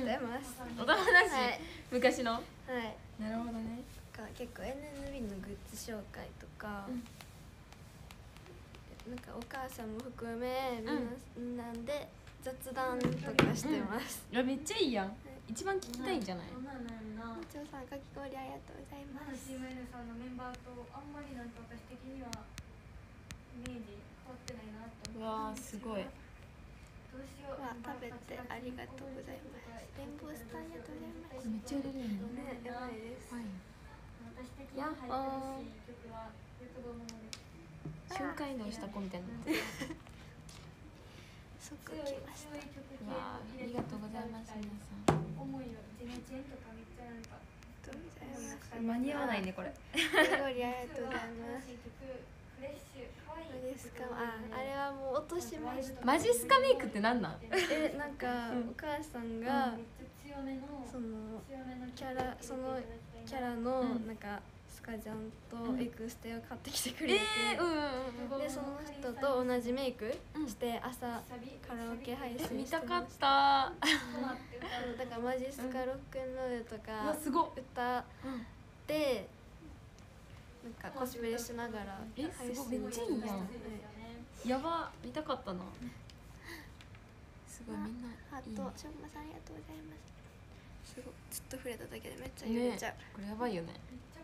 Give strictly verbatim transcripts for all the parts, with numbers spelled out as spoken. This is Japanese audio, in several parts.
ざいます。 お友達、はい、昔の。 はい。 なるほどね。 結構 エヌエヌビー のグッズ紹介とか、うん、なんかお母さんも含めみんなで雑談とかしてます。 うん、いやめっちゃいいやん。はい、一番聞きたいんじゃない？ みちおさんかき氷ありがとうございます。シーエムエヌ さんのメンバーとあんまりなんか私的にはイメージ変わってないなと思って。 うわーすごい。 どうしよう。わ食べてありがとうございます。レンボースターありがとうございます。 めっちゃ売れるよね。 ね、やばいです。はい。 やっほー。瞬間移動した子みたいになってる。 即来ました。 うわーありがとうございます皆さん。間に合わないねこれ。 ありがとうございます。マジスカ、あ、あれはもう落としました。 マジスカメイクってなんなん？ え、なんか、うん、お母さんが、うん、そのキャラ、そのキャラの、うん、なんかスカジャンとエクステを買ってきてくれて、えーうんうん、でその人と同じメイクして朝カラオケ配信してました。 見たかった。 だからマジスカロックンロールとか歌って。なんかコスプレしながらえすごいめっちゃいいやん。やば見たかったな。すごいみんなハートしょうまさんありがとうございます。すごいずっと触れただけでめっちゃ揺れちゃう、ね、 これやばいよね。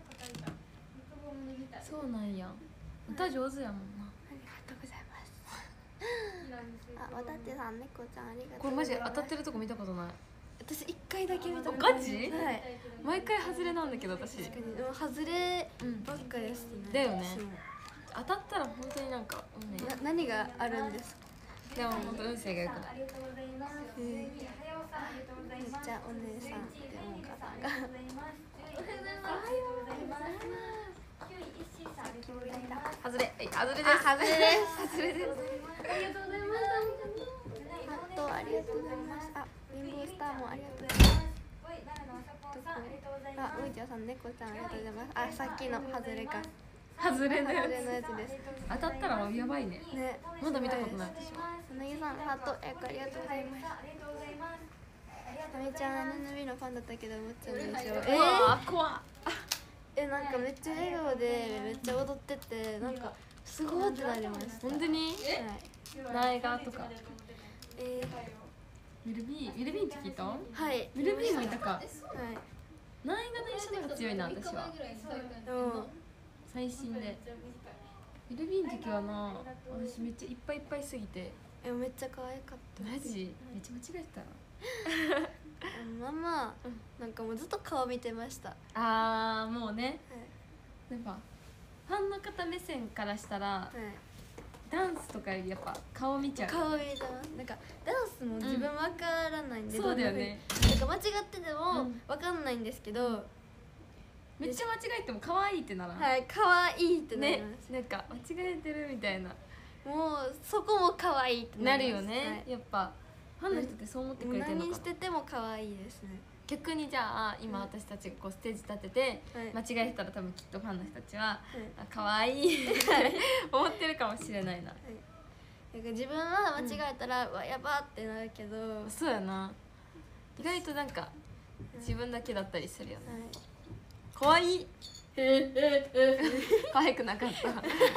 そうなんや。歌上手やもんな。 ありがとうございます。あ、わたってさんねこちゃんありがとう。 これマジ当たってるとこ見たことない。 私一回だけ見たことない。ガチ？ はい。 毎回外れなんだけど私。 確かにでも外ればっかですね。 だよね。当たったら本当になんか、 うんね、な何があるんですか？ でも本当運勢が良くない。 めっちゃお姉さんでもお母さんが。 外れ、外れです。 外れです。外れです。ありがとうございます。ハットありがとうございます。あ、レインボースターもありがとうございます。あ、ういちゃんさん、ねこちゃんありがとうございます。あ、さっきの外れか。 外れのやつです。 当たったらやばいね。 ね、 まだ見たことない私は。 うなぎさん、ハート、え、ありがとうございます。あみちゃん、エヌエヌビー のファンだったけど、もっちゃんでしょ。 えー、怖っ。 え、なんかめっちゃ笑顔で、めっちゃ踊ってて、なんかすごいってなりました。 本当に？はい。苗がとか。 えー、ミルビー、ミルビーって聞いた？はい。 ミルビーもいたか。はい。苗がの一緒のが強いな私は。最新でミルビーの時はな、私めっちゃいっぱいいっぱいすぎて、 え、めっちゃ可愛かった。 マジ？めっちゃ間違えてたな。 ママ、なんかもうずっと顔見てました。 ああ、もうね、はい、なんかファンの方目線からしたら、はい、ダンスとかよりやっぱ顔見ちゃう。 顔見てます。なんかダンスも自分わからないんで、 うん、そうだよね。 なんか間違っててもわかんないんですけど、うん、 めっちゃ間違えても可愛いってならん。 はい、可愛いってなります。 ね、なんか間違えてるみたいな。 もうそこも可愛いってなるよね。はい、やっぱファンの人ってそう思ってくれてるのかな。 何してても可愛いですね。 逆にじゃあ今私たちがこうステージ立てて間違えてたら多分きっとファンの人たちは可愛いって思ってるかもしれないな。はい、 なんか自分は間違えたら、うん、わやばってなるけど、 そうやな。意外となんか自分だけだったりするよね。はい、可愛い。可愛くなかった。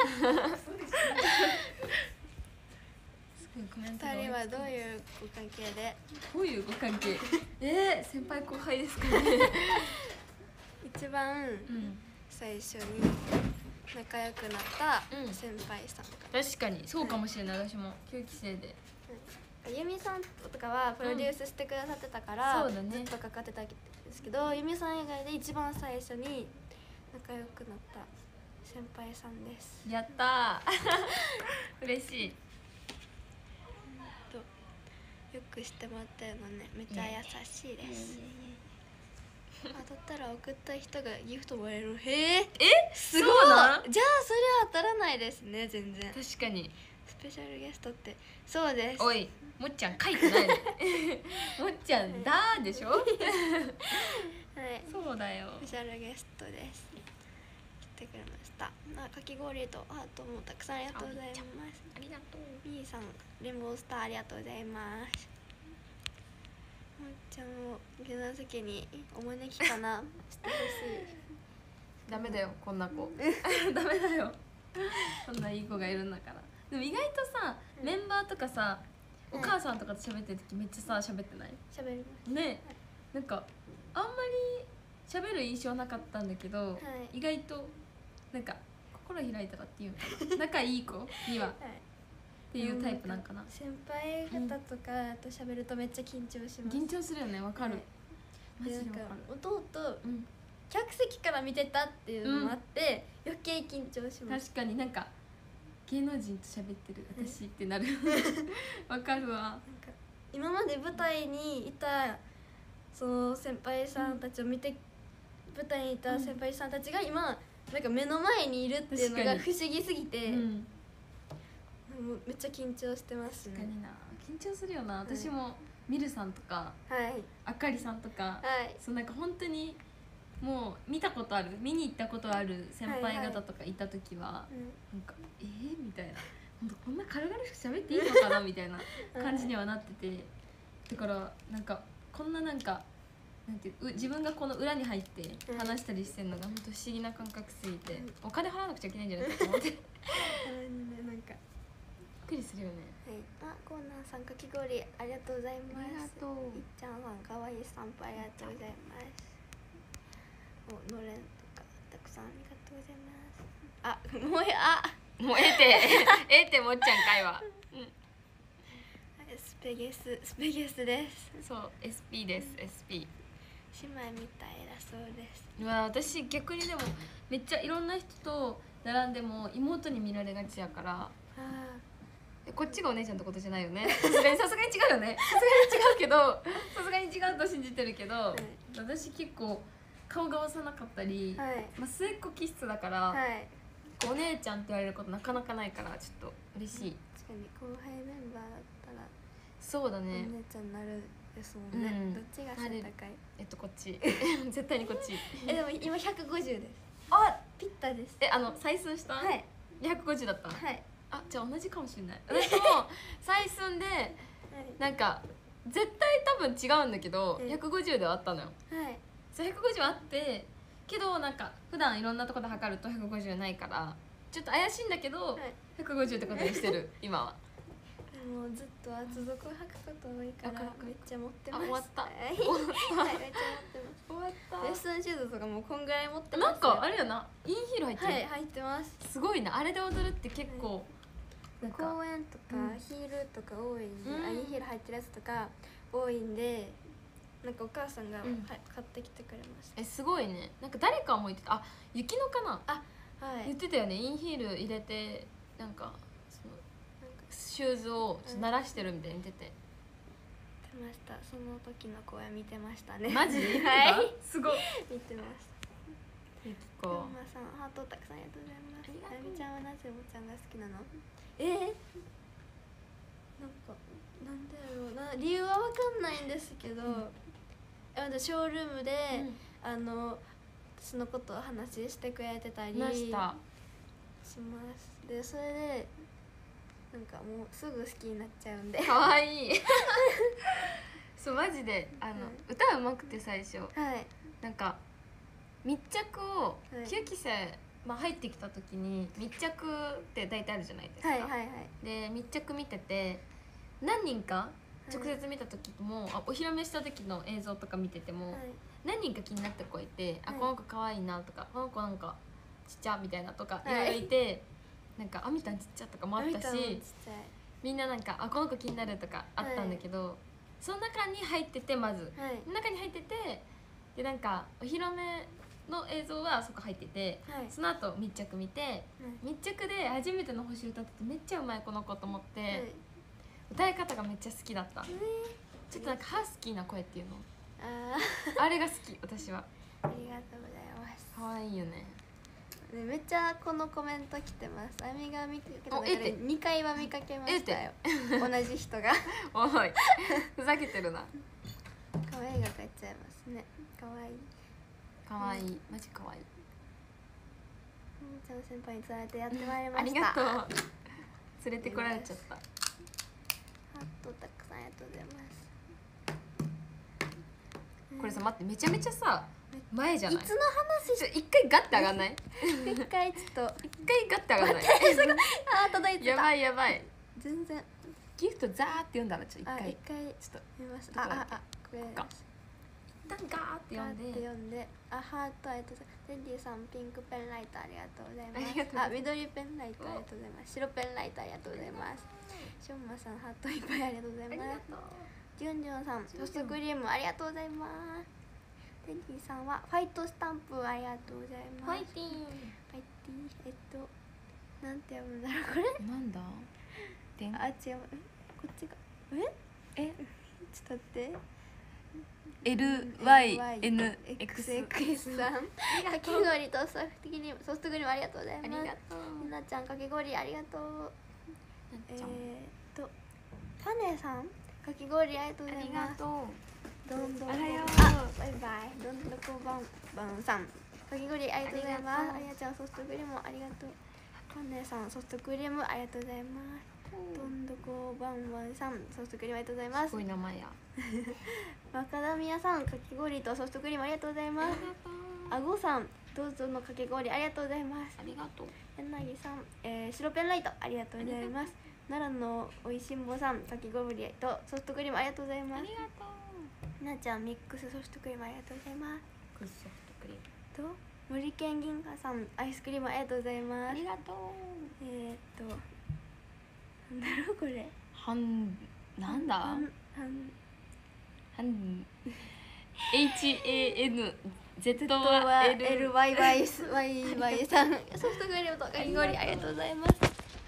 ふたりはどういうご関係で？ どういうご関係？えー、先輩後輩ですかね。 一番最初に仲良くなった先輩さん、 うん、確かにそうかもしれない、はい、私もきゅうきせいで、 うん、ゆみさんとかはプロデュースしてくださってたから、うん、そうだね、ずっとかかってたんですけど、ゆみさん以外で一番最初に仲良くなった先輩さんです。 やったー。嬉しい。 よくしてもらったのね、めっちゃ優しいです。当たったら送った人がギフトもらえる。へえ、 え、すごいな。 じゃあそれは当たらないですね、全然。 確かにスペシャルゲストって。そうです。 おい、もっちゃん書いてない。もっちゃんだーでしょ。はい、そうだよ。 スペシャルゲストです。来てくれました。あ、かき氷とハートもたくさんありがとうございます。ありがとう。B さん、レンボースターありがとうございます。 ちゃんを下段席にお招きかなしてほしい。 ダメだよこんな子ダメだよこんないい子がいるんだから。でも意外とさ、うん、メンバーとかさ、お母さんとかと喋ってる時めっちゃさ喋ってない？ 喋りますね、はい、なんかあんまり喋る印象なかったんだけど、はい、意外となんか心開いたらっていうのかな仲いい子には、はい、っていうタイプなんかな。 先輩方とかと喋るとめっちゃ緊張します。 緊張するよね、わかる、はい、 マジでわかる。弟、うん、客席から見てたっていうのもあって、うん、余計緊張します。 確かになんか芸能人と喋ってる私ってなるわかるわ。なんか今まで舞台にいたその先輩さんたちを見て、うん、舞台にいた先輩さんたちが今なんか目の前にいるっていうのが不思議すぎて、うん、もうめっちゃ緊張してますね。 確かにな、緊張するよな。私もミルさんとか、 はい、 あかりさんとか、 はい、 そうなんか本当にもう見たことある、見に行ったことある先輩方とかいた時は、はいはい、なんかえー、みたいな、本当こんな軽々しく喋っていいのかなみたいな感じにはなってて、だからなんかこんななんかなんていう自分がこの裏に入って話したりしてるのが本当不思議な感覚すぎて、うん、お金払わなくちゃいけないんじゃないかと思ってなんかびっくりするよね。 はい、あ、コーナーさんかき氷ありがとうございます。 ありがとう。 いっちゃんさんかわいいスタンプありがとうございます。お、のれんとかたくさんありがとうございます。あ、もうあもうええてええてもっちゃんかいわ、うん、 スペゲススペゲスです。 そう エスピー です、うん、エスピー姉妹みたいだそうです。 うわ私逆にでもめっちゃいろんな人と並んでも妹に見られがちやから、あこっちがお姉ちゃんってことじゃないよね。さすがにさすがに違うよね。さすがに違うけどさすがに違うと信じてるけど、はい、私結構顔が幼かったり、はい、まあ、末っ子気質だから、はい、お姉ちゃんって言われることなかなかないからちょっと嬉しい。 確かに後輩メンバーだったらそうだね、 お姉ちゃんになるですもんね、うん、どっちが背高い？ えっとこっち絶対にこっちえでも今ひゃくごじゅうです。 あピッタです。 えあの採寸した？はいひゃくごじゅうだった。 はいあじゃあ同じかもしれない。私も採寸で、はい、なんか絶対多分違うんだけど、はい、ひゃくごじゅうではあったのよ。はいそうひゃくごじゅうあってけどなんか普段いろんなところで測るとひゃくごじゅうないからちょっと怪しいんだけど、はい、ひゃくごじゅうってことにしてる今は。 もうずっと厚底履くこと多いからめっちゃ持ってます。 あ終わった。 はいめっちゃ持ってます。 終わった。 レッスンシューズとかもこんぐらい持ってます。 なんかあれやなインヒール入ってる。 はい入ってます。 すごいなあれで踊るって結構、はい 、公園とかヒールとか多いんで、うん、あインヒール入ってるやつとか多いんでなんかお母さんが、うん、買ってきてくれました。 えすごいね。なんか誰かも言ってた。あ雪乃かなあ、はい、 言ってたよね。インヒール入れてなんかそのシューズを鳴らしてるみたいに出て、 うん、見てました。その時の公演見てましたね。 マジはいすごい見てました。 ゆきこまさんハートたくさんありがとうございます。あやみちゃんはなぜおもちゃんが好きなの？えー、なんかなんだろうな理由はわかんないんですけど、うん、ショールームで、うん、あの私のことを話してくれてたりします。でそれでなんかもうすぐ好きになっちゃうんで。 かわいいそうマジであの、うん、歌うまくて最初、はい、なんか密着をきゅうきせい、まあ、入ってきた時に密着って大体あるじゃないですか。はいはいはい、で密着見てて何人か直接見た時も、はい、あお披露目した時の映像とか見てても、はい、何人か気になった子いて、はい、あこの子かわいいなとかこの子なんかちっちゃみたいなとかいろいろいて、はい、なんかあみたんちっちゃとかもあったしみんななんかあこの子気になるとかあったんだけど、はい、その中に入っててまず、はい、中に入っててでなんかお披露目の映像はそこ入ってて、はい、その後密着見て、はい、密着で初めての星歌っててめっちゃうまいこの子と思って、はい、歌い方がめっちゃ好きだった、えー、ちょっとなんかハスキーな声っていうの あ, あれが好き私は。 ありがとうございます。 かわいいよね。 ねめっちゃこのコメント来てます。あみが見かけた中でにかいは見かけましたよ同じ人がおいふざけてるな。 可愛いが買っちゃいますね。可愛いかわいい、うん、マジかわいい。 ちゃん先輩に連れてやってまいりました。 ありがとう連れてこられちゃった。 ハートたくさんありがとうございます。 これさ待って、めちゃめちゃさ前じゃない？ いつの話？ 一回ガッて上がんない？ 一回ちょっと一回ガッて上がんない？ あー届いてた。 やばいやばい。 全然。 ギフトザーって読んだらちょっと一回。 一回ちょっと見ます。あああこれ。 一旦ガーって読んで。 読んで、あハートありがとうございます。テンディさんピンクペンライトありがとうございます。あ緑ペンライトありがとうございます。白ペンライトありがとうございます。しょんまさんハートいっぱいありがとうございます。ジュンジュンさんソフトクリームありがとうございます。テンディさんはファイトスタンプありがとうございます。 ファイティーン。 ファイティーンえっとなんて読むんだろうこれ。 なんだ？ あ違うこっちがええちょっと待って。 エルワイエヌエックスさんかき氷とソフトクリームソフトクリームありがとうございます。 ありがとう。 みなちゃんかき氷ありがとう。えーっとタネさんかき氷ありがとうございます。どんどんあバイバイどんどこばんばんさんかき氷ありがとうございます。あやちゃんソフトクリームありがとう。タネさんソフトクリームありがとうございます。どんどこばんばんさんソフトクリームありがとうございます。 すごい名前や。 マカダミアさんかき氷とソフトクリームありがとうございます。あごさんどうぞのかき氷ありがとうございます。 ありがとう。 柳さん、えー、白ペンライトありがとうございます。奈良のおいしんぼさんかき氷とソフトクリームありがとうございます。 ありがとう。 なちゃんミックスソフトクリームありがとうございます。 クッソフトクリームと森健銀河さんアイスクリームありがとうございます。 ありがとう。 えー、っとなんだろうこれ。 はんなんだ？ はんはん エイチエーエヌゼットはエルエルワイワイ ワイワイ さんソフトクリームとかき氷ありがとうございます。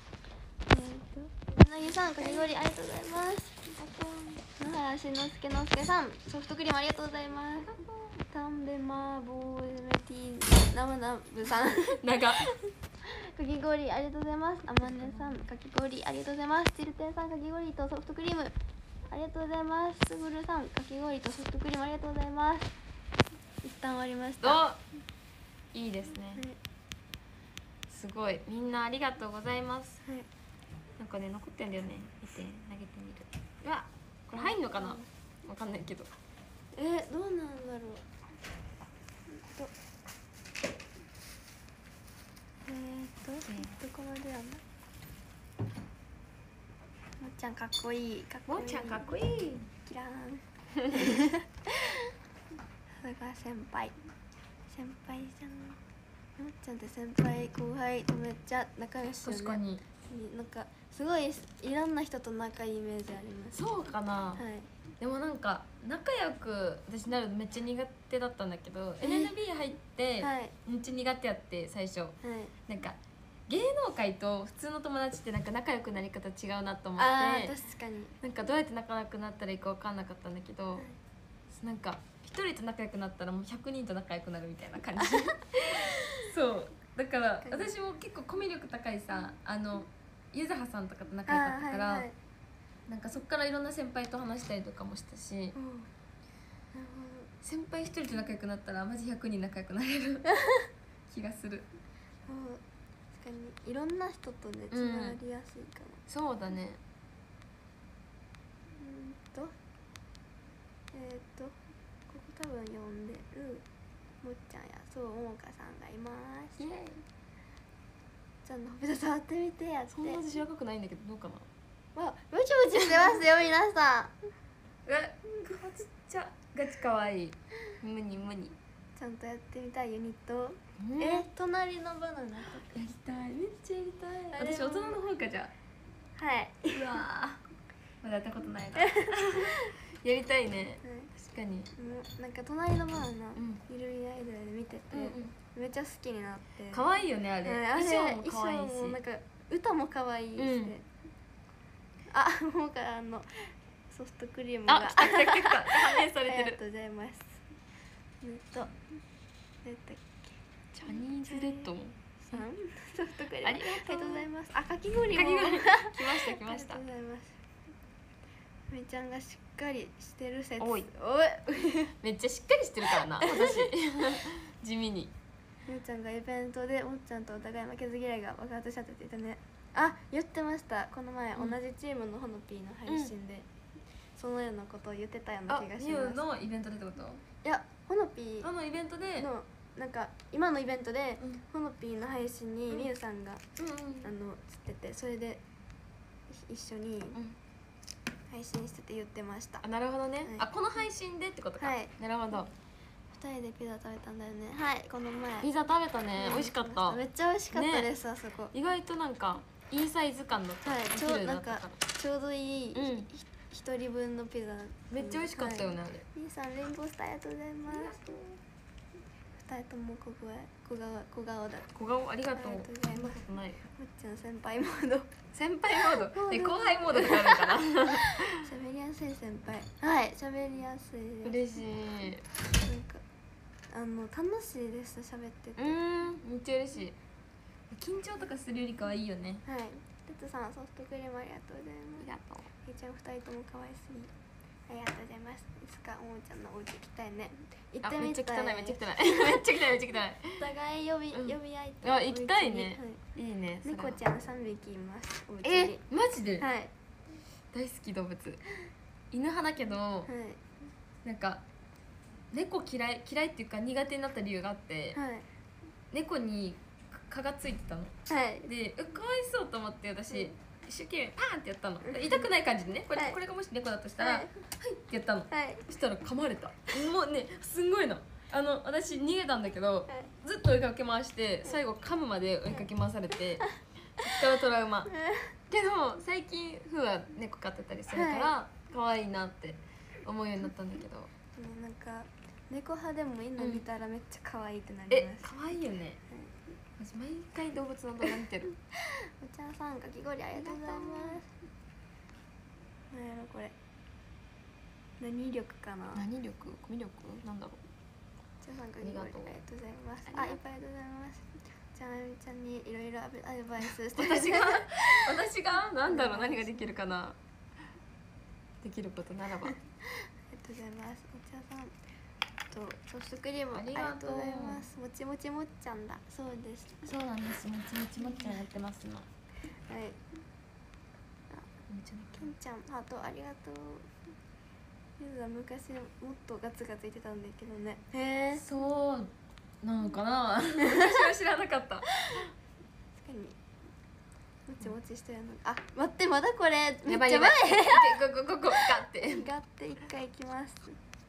柳さんかき氷ありがとうございます。野原しのすけのすけさんソフトクリームありがとうございます。タンベマーボーメティナムナブさん長かき氷ありがとうございます。あまねさんかき氷ありがとうございます。チルテンさんかき氷とソフトクリームありがとうございます。すぐるさんかき氷とソフトクリームありがとうございます。一旦終わりました。 いいですね、 はい、 すごいみんなありがとうございます、 はい、 なんかね残ってんだよね。見て投げてみる。うわこれ入んのかな、わかんないけど。 えー、どうなんだろう。えーと、えー、どこまでやんだ。もっちゃんかっこいい。かっこいい。 もっちゃんかっこいい。 キラーン。それが先輩。先輩じゃん。もっちゃんって先輩後輩とめっちゃ仲良しよね。 確かに。 なんかすごいいろんな人と仲いいイメージあります。 そうかな。はい。でもなんか仲良く私なるめっちゃ苦手だったんだけど エヌエヌビー 入ってめっちゃ苦手やって最初、はい、なんか芸能界と普通の友達ってなんか仲良くなり方違うなと思って、 あ確かになんかどうやって仲良くなったらいいか分かんなかったんだけど、はい、なんか一人と仲良くなったらもうひゃくにんと仲良くなるみたいな感じそうだから私も結構コミュ力高いさあのゆずはさんとかと仲良かったから、はいはい、なんかそっからいろんな先輩と話したりとかもしたし、うん、なるほど先輩一人と仲良くなったらマジひゃくにん仲良くなれる気がする。 確かにいろんな人とねつながりやすいかも、 うん、そうだね。 うんとえっ、ー、とここ多分読んでるもっちゃんやそうももかさんがいます。イエーイちゃんのほべた触ってみてやって。 そんな私若くないんだけどどうかな。 わブチブチしてますよ皆さん。 うわちっちゃガチかわいい。無に無にちゃんとやってみたいユニット、うん、え隣のバナナやりたいめっちゃやりたい。私大人の方かじゃあはい。 うわまだやったことないなやりたいね、うん、確かに。 なんか隣のバナナ、うん、ゆるりアイドルで見てて、うんうん、めっちゃ好きになって。 可愛いよねあれ、うん、衣装も可愛いし衣装もなんか歌も可愛いし、うん、あもうからあのソフトクリームがあ、来た来た来た反映されてる。 ありがとうございます。えっと、えっとジャニーズレッドさんソフトクリームありがとうございます。あ、かき氷もかき氷来ました来ました。 ありがとうございます。めちゃんがしっかりしてる説。 おいおいめっちゃしっかりしてるからな私地味に。 めちゃんがイベントでもっちゃんとお互い負けず嫌いが爆発したって言ってたね。あ、言ってましたこの前、うん、同じチームのほのぴーの配信で、うん、 そのようなことを言ってたような気がします。 あ、ミュウのイベントでってこと？ いや、ほのぴーのイベントでのなんか今のイベントで、うん、ほのぴーの配信にミュウさんが、うんうん、あのつってて、それで一緒に配信してて言ってました。 あ、なるほどね、はい、あ、この配信でってことか。はい、なるほど。 ふたりでピザ食べたんだよね。はい、この前ピザ食べたね、うん、美味しかった。 めっちゃ美味しかったです、ね、あそこ意外となんかいいサイズ感だった。はい、 ちょうなんかちょうどいい、うん、一人分のピザ。 めっちゃ美味しかったよね、はい、あれ。 みーさんレインボースターありがとうございます。ふたりとも小声小顔小顔だ。 小顔ありがとう。ありがとうございます。ない。 むっちゃん先輩モード。 先輩モード。で後輩モードとかあるかな。 喋りやすい先輩。はい、喋りやすいです。嬉しい。 なんかあの楽しいです、喋ってて。 うん、めっちゃ嬉しい。緊張とかするよりかはいいよね。 はい。てつさんソフトクリームありがとうございます。 ありがとう。 ひーちゃん二人とも可愛すぎ。ありがとうございます。いつかおもちゃんのお家行きたいね。行ってみたい。 めっちゃ汚いめっちゃ汚いめっちゃ汚いめっちゃ汚い。 お互い呼び、うん、呼び合いたい。あ、行きたいね。はい、いいね。 猫ちゃん三匹います。お家に。 え、マジで？ はい。 大好き動物。犬派だけど、はい、なんか猫嫌い嫌いっていうか苦手になった理由があって、はい、猫に蚊がついてたの。はい。で、かわいそうと思って私。うん、一生懸命パーンってやったの。痛くない感じでね、これ、はい、これがもし猫だとしたら、はい、はいってやったの。はい、そしたら噛まれた。もうね、すんごいの。あの私逃げたんだけど、はい、ずっと追いかけ回して最後噛むまで追いかけ回されて、そっからトラウマ。けど最近ふうは猫飼ってたりするから可愛いなって思うようになったんだけど。 うん、なんか猫派でも犬見たらめっちゃ可愛いってなります。 え、可愛いよね。私毎回動物の動画見てる。 お茶さんかき氷ありがとうございます。なんやろこれ。何力かな。 何力？コミュ力？なんだろう。 お茶さんかき氷ありがとうございます。あ、いっぱいありがとうございます。じゃああゆみちゃんにいろいろアドバイスして。 私が私がなんだろう、何ができるかな。できることならば。ありがとうございます。お茶さん。とソフトクリームありがとうございます。もちもちもっちゃんだ。そうです。 そうなんです。もちもちもっちゃんやってます今。はい。 けんちゃんハートありがとう。ゆずは昔もっとガツガツいってたんだけどね。 へえ。そうなのかな。私は知らなかった。確かに。もちもちしたような。あ、待ってまだこれ。 めっちゃ前。ここここガって。 ガって一回いきます。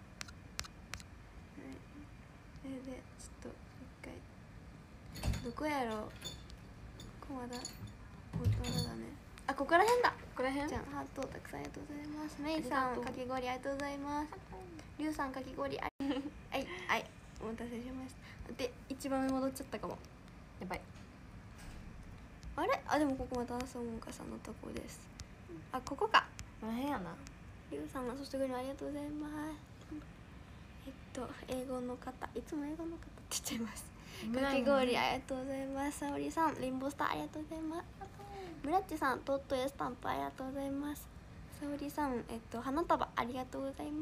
それでちょっと一回どこやろう。ここまだ本当だね。あ、ここら辺だ。ここら辺。 じゃあハートたくさんありがとうございます。メイさんかき氷ありがとうございます。リュウさんかき氷ありはいはいお待たせしました。で一番上戻っちゃったかも。 やばい。 あれあでもここまた朝もんかさんのとこです。あここか。 この辺やな。 リュウさんそしてグリーンありがとうございます。えっと英語の方いつも英語の方って言っちゃいます。かき氷ありがとうございます。さおりさんレインボースターありがとうございます。ムラッチさんトットやスタンプありがとうございます。さおりさんえっと花束ありがとうございます。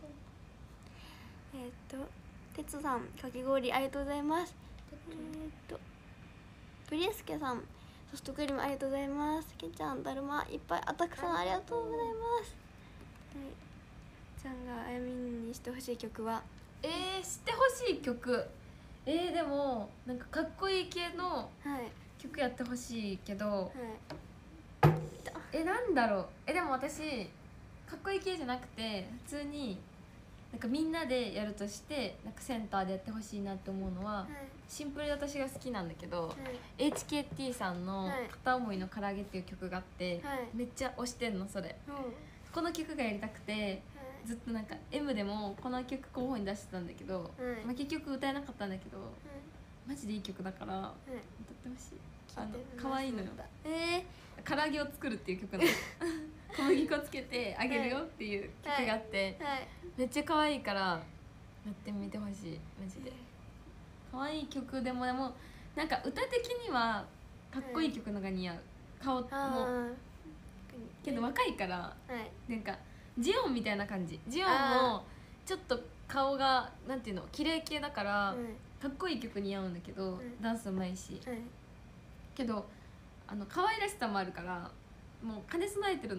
えっとてつさんかき氷ありがとうございます。えっとプリエスケさんソフトクリームありがとうございます。けんちゃんだるまいっぱいあたくさんありがとうございます。はいちゃんがあやみんにしてほしい曲はえー、知ってほしい曲えー、でもなんかかっこいい系の曲やってほしいけど、はい、えなんだろうえでも私かっこいい系じゃなくて普通になんかみんなでやるとしてなんかセンターでやってほしいなって思うのは、はい、シンプルで私が好きなんだけど、はい、エイチケーティー さんの「片思いの唐揚げ」っていう曲があって、はい、めっちゃ推してんのそれ、うん、この曲がやりたくてずっとなんか エム でもこの曲候補に出してたんだけど、はいまあ、結局歌えなかったんだけど、はい、マジでいい曲だから、はい、歌ってほしい。あの可愛いのよ。えー、唐揚げを作るっていう曲なの。小麦粉つけてあげるよっていう曲があって、はいはい、めっちゃ可愛いからやってみてほしいマジで。可愛い曲でもでもなんか歌的にはかっこいい曲のが似合う。顔もけど若いから、はい、なんかジオンみたいな感じ。ジオンもちょっと顔がなんていうの綺麗系だから、かっこいい曲似合うんだけど、ダンスうまいし、けどあの可愛らしさもあるからもう兼ね備えてるのよ。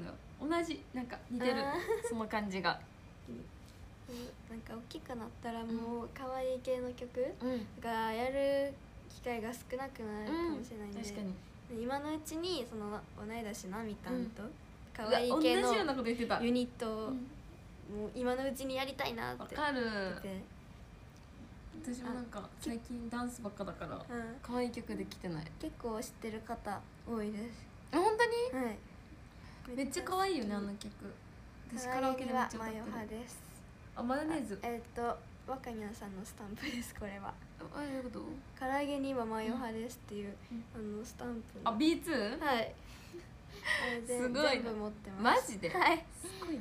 同じなんか似てるその感じが。 なんか大きくなったらもう可愛い系の曲がやる機会が少なくなるかもしれないんで、 確かに今のうちにその同い年なみたんと可愛い系のユニットをもう今のうちにやりたいなって。わかる。私もなんか最近ダンスばっかだから可愛い曲できてない。 結構知ってる方多いです。 あ、本当に？はい。 めっちゃ可愛いよねあの曲。私カラオケでめっちゃ歌ってる。 マヨ派です。 あ、マヨネーズ。 えっと若にゃんさんのスタンプですこれは。 あ、どういうこと？ 唐揚げにはマヨ派ですっていう、うん、あのスタンプ。 あ、ビーツー？ はい。 すごいな。 全部持ってます。 マジで？ はい。 すごいな。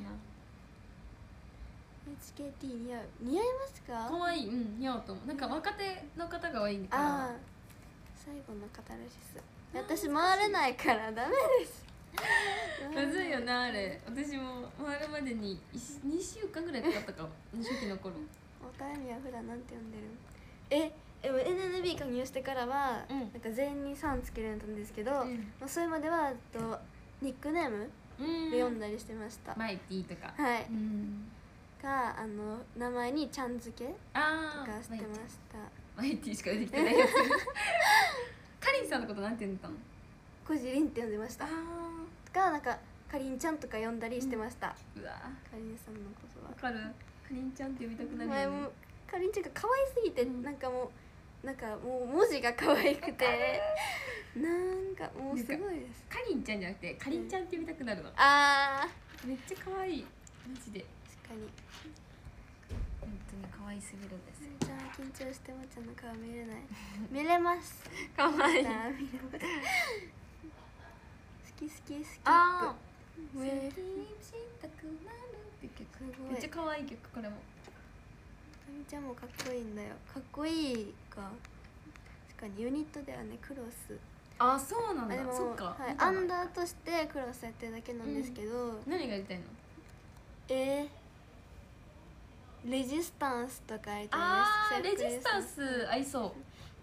エイチケーティー 似合う。似合いますか？ 可愛い、うん、似合うと思う。なんか若手の方が多いから。 ああ。最後のカタルシス。私回れないからダメです。 むずいよなあれ。私も回るまでににしゅうかんぐらいかかったかも。初期の頃。 おたえみは普段なんて呼んでる？え、でも エヌエヌビー 加入してからは、うん、なんか全員にさんつけるようになったんですけど、うん、まあそれまではとニックネームで読んだりしてました。 マイティとか。 はい。うんがあの名前にちゃん付けとかしてました。 マイティしか出てきてないやつ。かりんさんのことなんて言ったの？ こじりんって呼んでました。がなんかかりんちゃんとか呼んだりしてました。 うん、うわかりんさんのことは。 わかる。かりんちゃんって呼びたくなるよね。 もかりんちゃんが可愛すぎて、うん、なんかもうなんかもう文字が可愛くてなんかもうすごいです。 かりんちゃんじゃなくてかりんちゃんって呼びたくなるわ。 あーめっちゃ可愛いマジで。 確かに。 本当に可愛すぎるんです。 めっちゃ緊張してもちゃんの顔見れない。見れます。 可愛い。好き好き好き。 ああ。めっちゃ可愛い曲これも。 かみちゃんもかっこいいんだよ。かっこいいか。確かにユニットではねクロス。 あ、そうなんだ。そっか。 はい。アンダーとしてクロスやってるだけなんですけど。 何がやりたいの？ えー、レジスタンスとかやりたいです。 あー、レジスタンス合いそう。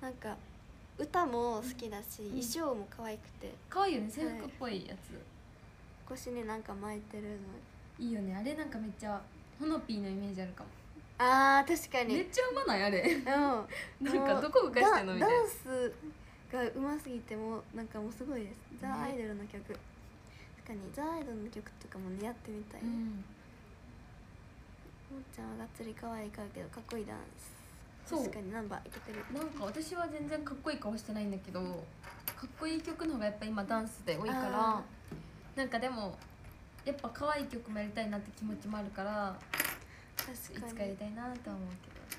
なんか歌も好きだし、衣装も可愛くて可愛いよね。制服っぽいやつ。 腰になんか巻いてるのいいよね。あれなんかめっちゃほのぴーのイメージあるかも。 あー確かに。 めっちゃうまないあれ。うん。なんかどこ動かしてんのみたいな。ダンスがうますぎてもなんかもうすごいです。ザ・アイドルの曲。確かにザ・アイドルの曲とかもねやってみたい。うん。もっちゃんはがっつり可愛い顔けどかっこいいダンス。確かにナンバーいけてる。 なんか私は全然かっこいい顔してないんだけど、かっこいい曲の方がやっぱ今ダンスで多いから、なんかでもやっぱ可愛い曲もやりたいなって気持ちもあるから、確かにいつかやりたいなとは思う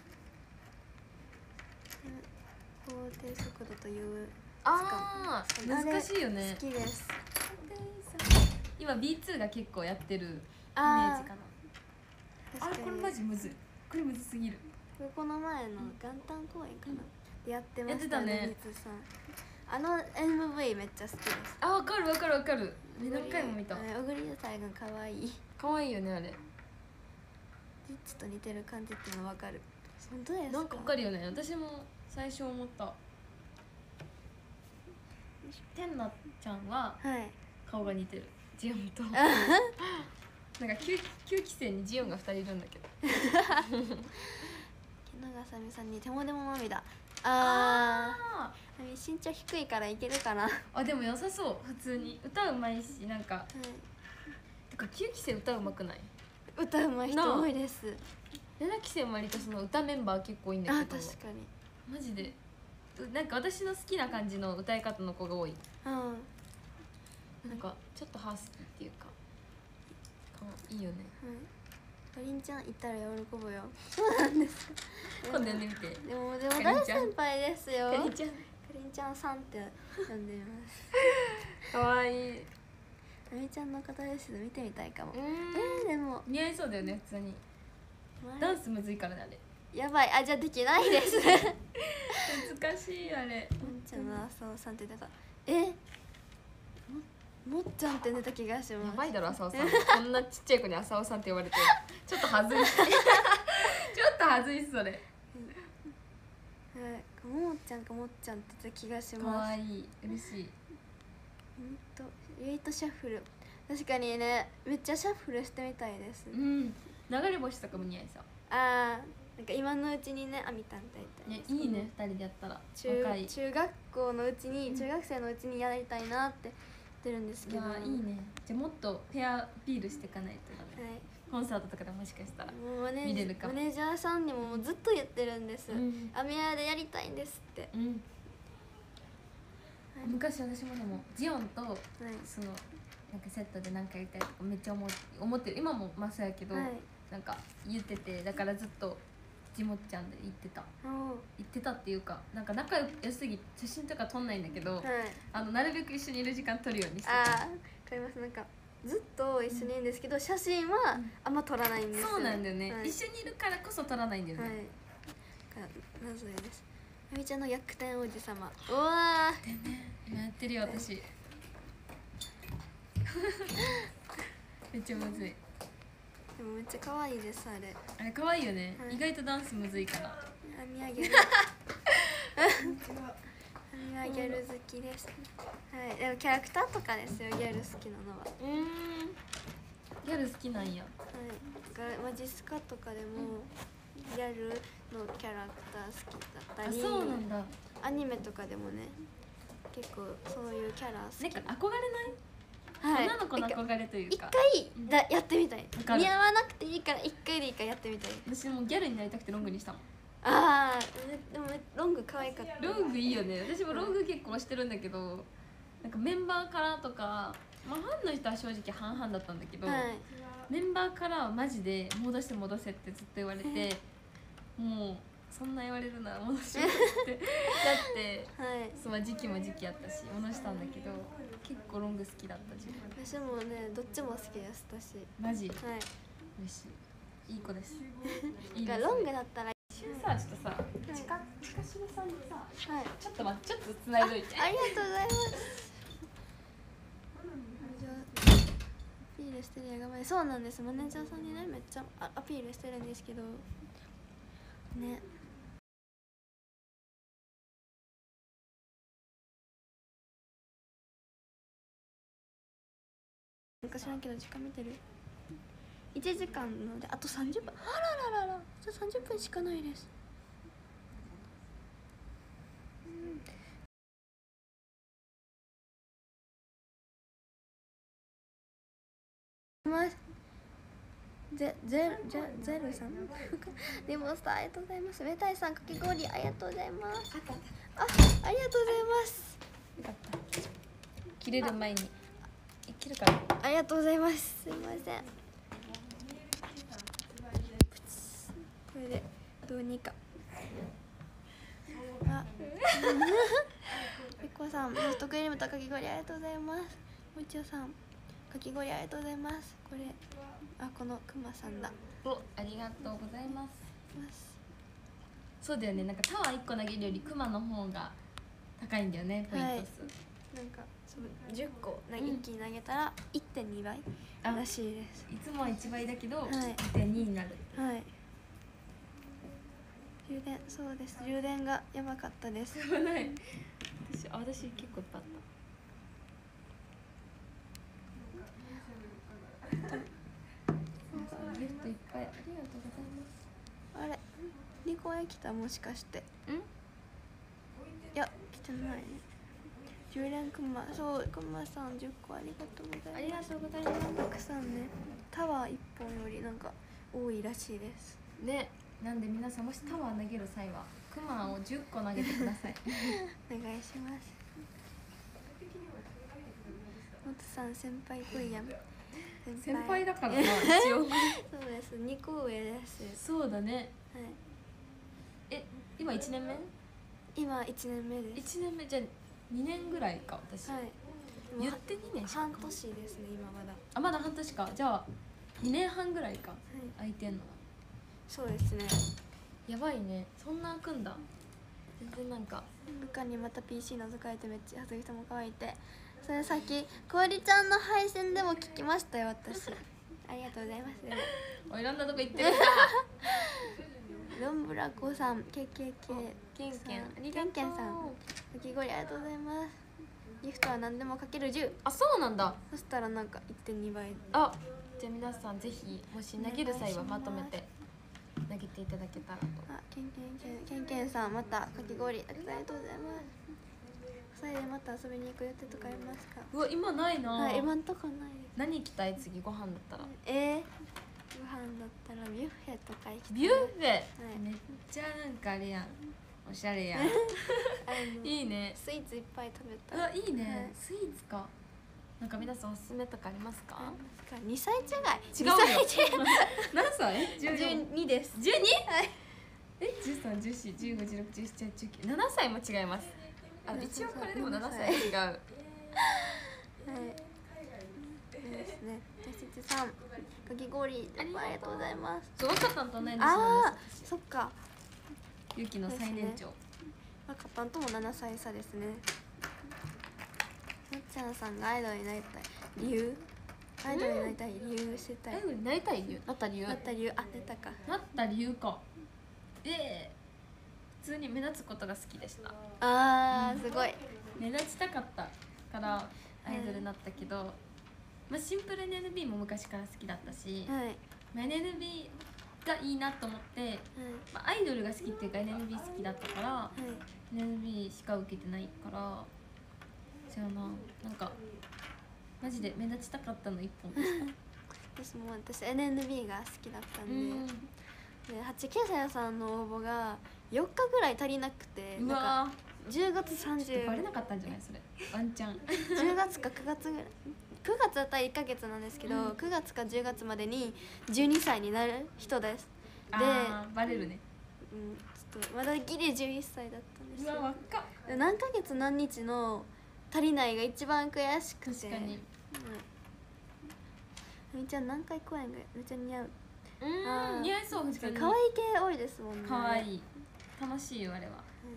けど。法定速度というあー難しいよね。 好きです。 今 ビーツー が結構やってるイメージかな。あれこれマジむずい。これむずすぎる。 この前の元旦公演かな、うん、やってましたね。あの エムブイ めっちゃ好きです。 あ、わかるわかるわかる。何回も見た。 小栗ゆさいが可愛い。 可愛いよねあれ。 リッチと似てる感じっていうのわかる。本当ですか？ なんかわかるよね。私も最初思った。てんなちゃんは顔が似てる。ジヨンと。なんか 9, 9期生にジヨンがふたりいるんだけど。 木永さみさんに手もでも涙。ああ身長低いからいけるかな。 あ、でも良さそう。普通に歌うまいし、なんか、はい、てかきゅうき生歌うまくない？ 歌うまい人多いです。 ななき生も割とその歌メンバー結構いいんだけど。 あ、確かにマジでなんか私の好きな感じの歌い方の子が多い。うん、なんかちょっとハスキーっていうかいいよね。 かりんちゃんいたら喜ぶよ。そうなんですか。 今度呼んでみて。 でもでも大先輩ですよ。かりんちゃんかりんちゃんさんって呼んでみます。 かわいい。 かりんちゃんの方です見てみたいかも。えー、でも似合いそうだよね普通に。ダンスむずいからねあれ。 やばい、あ、じゃあできないです。 難しいあれ。 もっちゃんの浅尾さんって出た。えもっちゃんって出た気がします。 やばいだろ浅尾さん。こんなちっちゃい子に浅尾さんって呼ばれてちょっと恥ずいし。ちょっと恥ずいしそれ。はい、 もっちゃんかもっちゃんって出た気がします。 可愛い、嬉しい。 うんとエイトシャッフル。 確かにね、めっちゃシャッフルしてみたいです。 うん、流れ星とかも似合いそう。 ああ、なんか今のうちにね、あみたん大体ね、いいね、二人でやったら。 中中学校のうちに、中学生のうちにやりたいなって言ってるんですけど。 いいね。じゃあもっとペアピールしていかないとダメ。はい。コンサートとかでもしかしたら見れるかも。 マネージャーさんにももうずっと言ってるんです。アミヤでやりたいんですって。うん。 昔私もでもジオンとそのなんかセットで何かやりたいとかめっちゃ思思ってる。今もまあそうやけど、なんか言ってて、だからずっとジモちゃんで言ってた言ってたっていうか、なんか仲良すぎ写真とか撮んないんだけど、あのなるべく一緒にいる時間撮るようにしてた。 ああ、わかります。なんかずっと一緒にいるんですけど、写真はあんま撮らないんです。 そうなんだよね。一緒にいるからこそ撮らないんだよね。はい。 謎です。あみちゃんの逆転王子様。うわー。 今やってるよ私。めっちゃむずい。 でもめっちゃ可愛いですあれ。 あれ可愛いよね。意外とダンスむずいから。あみあげる。あみあげる好きです。はい。でもキャラクターとかですよ、ギャル好きなのは。 うん。ギャル好きなんや。はい。 マジスカとかでもギャルのキャラクター好きだったり。 あ、そうなんだ。 アニメとかでもね、結構そういうキャラ好き。 なんか憧れない？はい、女の子の憧れというか一回だやってみたい。似合わなくていいから一回でいいからやってみたい。 私もギャルになりたくてロングにしたもん。 ああ、でもロング可愛かった。 ロングいいよね。私もロング結構してるんだけど、なんかメンバーからとか、まあファンの人は正直半々だったんだけど、はい、メンバーからはマジで戻して戻せってずっと言われて、もうそんな言われるなら戻しようってだって、はい、その時期も時期やったし戻したんだけど、結構ロング好きだった自分。 私もね、どっちも好きでしたし。 マジ？はい。嬉しい。いい子です。 いいですね。ロングだったら一瞬さ、ちょっとさ、近近しめさんにさ、はい、ちょっと待って、ちょっと繋いどいて。 ありがとうございます。じゃあアピールしてるやがまい。そうなんです。マネージャーさんにね、めっちゃアピールしてるんですけどね。なんか知らんけど時間見てる。いちじかんのであとさんじゅっぷん。あらららら、あとさんじゅっぷんしかないです。ますゼゼゼゼルさんデモンスターありがとうございます。メタイさんかき氷ありがとうございます。あ、ありがとうございます。 よかった。切れる前にいけるかな。 ありがとうございます。すいません。これでどうにか。あ、みこさん、ソフトクリームとかき氷ありがとうございます。もちおさん、かき氷ありがとうございます。これ、あ、このくまさんだ。 お、ありがとうございます。そうだよね、なんかタワーいっこ投げるよりくまの方が高いんだよね、ポイント数。はい、 なんかそうじゅっこ投げ、一気に投げたら いってんに 倍らしいです。 いつもはいちばいだけど、はい、いってんに になる。はい。 充電、そうです。充電がやばかったです。 やばない。私、あ、私結構いっぱいあった。ギフトいっぱいありがとうございます。 あれ、にこへ来た、もしかして。ん？いや、来てないね。充電くま、そう、くまさんじゅっこありがとうございます。 ありがとうございます。 たくさんね、タワーいっぽんよりなんか多いらしいです。 ね、なんで皆さんもしタワー投げる際はクマをじゅっこ投げてください。 お願いします。もとさん先輩っぽいやん。 先輩だからな、一応。 そうです、にこ上です。 そうだね。はい。え、今いちねんめ？ 今いちねんめです。 いちねんめ、じゃあにねんぐらいか、私。はい。言ってにねんしか。 半年ですね、今まだ。 あ、まだ半年か。じゃあにねんはんぐらいか。はい、空いてんのは。 そうですね。 やばいね。そんな開くんだ。全然なんか。 部下にまた ピーシー 覗かれてめっちゃ恥ずかしさも可愛いて。それさっきこおりちゃんの配信でも聞きましたよ、私。ありがとうございます。 おい、いろんなとこ行ってるか。 ロンブラコさん、ケケケケンケン、 ケンケンさん、かき氷ありがとうございます。 ギフトは何でもかけるじゅう。 あ、そうなんだ。 そしたらなんか いってんに 倍。 あ、じゃあ皆さんぜひもし投げる際はまとめて投げていただけたらと。 あ、ケンケンケンケンケンさんまたかき氷たくさんありがとうございます。それでまた遊びに行く予定とかありますか？ うわ、今ないな。 はい、今んとこないです。 何行きたい？次ご飯だったら。 えー、ご飯だったらビュッフェとか行きたい。 ビュッフェ、 はい、 めっちゃなんかあれやん、おしゃれやんいいね。 スイーツいっぱい食べたい。 うわ、いいね、 はい、 スイーツか。なんか皆さんおすすめとかありますか？ にさい違い。 違うよ何歳？ じゅうにです。 じゅうに？はい。え、じゅうさん、じゅうよん、じゅうご、じゅうろく、じゅうなな、じゅうきゅう、ななさいも違います。あ、一応これでもななさい違う。はい。 ですね。大切さん、かき氷ありがとうございます。 そう、若さんと同い年あなんあ、そっか。 ゆきの最年長。 若さんともななさい差ですね。なっちゃんさんがアイドルになりたい理由？アイドルになりたい理由知りたい。 アイドルになりたい理由？なった理由？ なった理由、あ、出たか。 なった理由か。で、普通に目立つことが好きでした。 あー、すごい。 目立ちたかったからアイドルになったけど、まあ、シンプル エヌエヌビー も昔から好きだったし、 はい、 まあ、エヌエヌビー がいいなと思って、はい、まあ、アイドルが好きっていうか エヌエヌビー 好きだったから、はい、エヌエヌビー しか受けてないからじゃあな、なんかマジで目立ちたかったの一本でした私も私 エヌエヌビー が好きだったんで、うん、ではちきゅうさいさんの応募がよっかぐらい足りなくて、 うわなんかじゅうがつさんじゅうバレなかったんじゃないそれワンチャンじゅうがつかくがつぐらいくがつだったらいっかげつなんですけど、うん、くがつかじゅうがつまでにじゅうにさいになる人です。で、 バレるね、 うん、ちょっとまだギリじゅういっさいだったんですよ。 うわ、若っ。 何ヶ月何日の足りないが一番悔しくて。 確かに、 うん、みーちゃん何回公演がめっちゃ似合う。 うん、似合いそう。 確かに可愛い系多いですもんね。 可愛い、楽しいよあれは。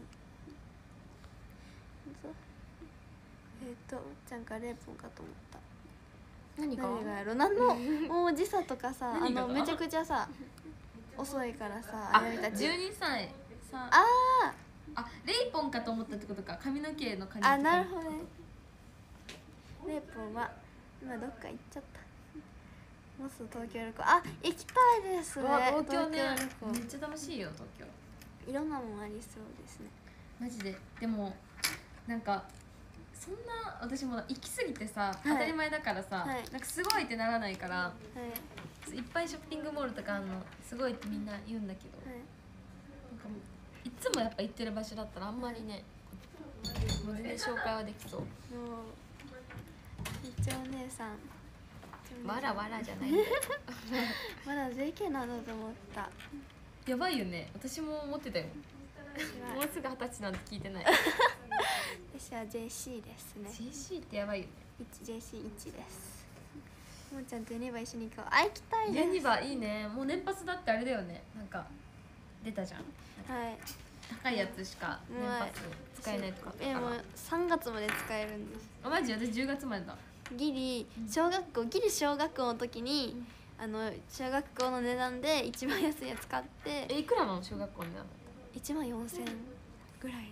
えっと、ちゃんからレープンかと思った。 何が？ 何がやろ。何のもう時差とかさ、あのめちゃくちゃさ遅いからさ、 あれみたい。じゅうにさいさ。 ああ、あ、レイポンかと思ったってことか。髪の毛の感じ。 あ、なるほどね。レープンは今どっか行っちゃった。もうすぐ東京旅行。あ、行きたいですね。 東京ね、めっちゃ楽しいよ東京。 いろんなもんありそうですね。 マジで。でもなんかそんな私も行き過ぎてさ、はい、当たり前だからさ、はい、なんかすごいってならないから、はい、いっぱいショッピングモールとかあるのすごいってみんな言うんだけど、はい、なんかもういつもやっぱ行ってる場所だったらあんまりね、もう全然紹介はできそう。もうみっちゃんお姉さんわらわらじゃないまだ ジェーケー なんだと思った。 やばいよね、私も思ってたよもうすぐ二十歳なんて聞いてない私は ジェーシー ですね。 ジェーシー ってやばいよね。 ジェーシーいち です。もーちゃんとユニバ一緒に行こう。あ、行きたいです。 ユニバいいね。もう年パスだってあれだよね、なんか出たじゃん。 はい、 高いやつしか年パス使えないとか。 え、もうさんがつまで使えるんです。 あ、マジ？私じゅうがつまでだ。 ギリ小学校、ギリ小学校の時に、うん、あの小学校の値段で一番安いやつ買って。 え、いくらなの小学校の値段？ いちまんよんせんぐらいです。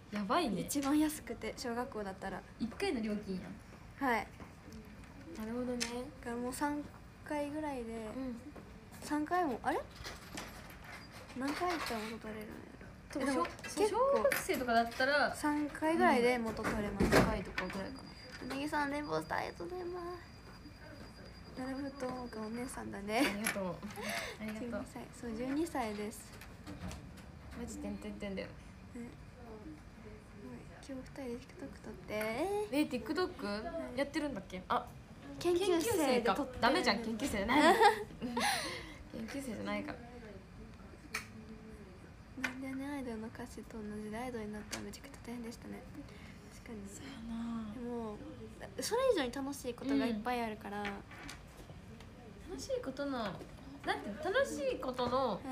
やばいね。 一番安くて小学校だったらいっかいの料金やん。 はい、 なるほどね。 だからもうさんかいぐらいで、うん、さんかいもあれ何回行ったら元取れるのやろ。 でも小学生とかだったらさんかいぐらいで元取れます。 さんかいとかぐらいかな。 うなぎさんレンボースターありがとうございます。なるほど、お姉さんだね。 ありがとうありがとう。じゅうにさい、そうじゅうにさいです。 マジてんてんてんだよね。 今日ふたりで TikTok 撮って。 えー、TikTok やってるんだっけ？あ、 研究生で撮ってる。 ダメじゃん、研究生じゃない研究生じゃないから。 なんでね、アイドルの歌詞と同じでアイドルになったらめちゃくちゃ大変でしたね。確かに。 そうやな。 でもそれ以上に楽しいことがいっぱいあるから、うん、 楽しいことのだって楽しいことの、はい、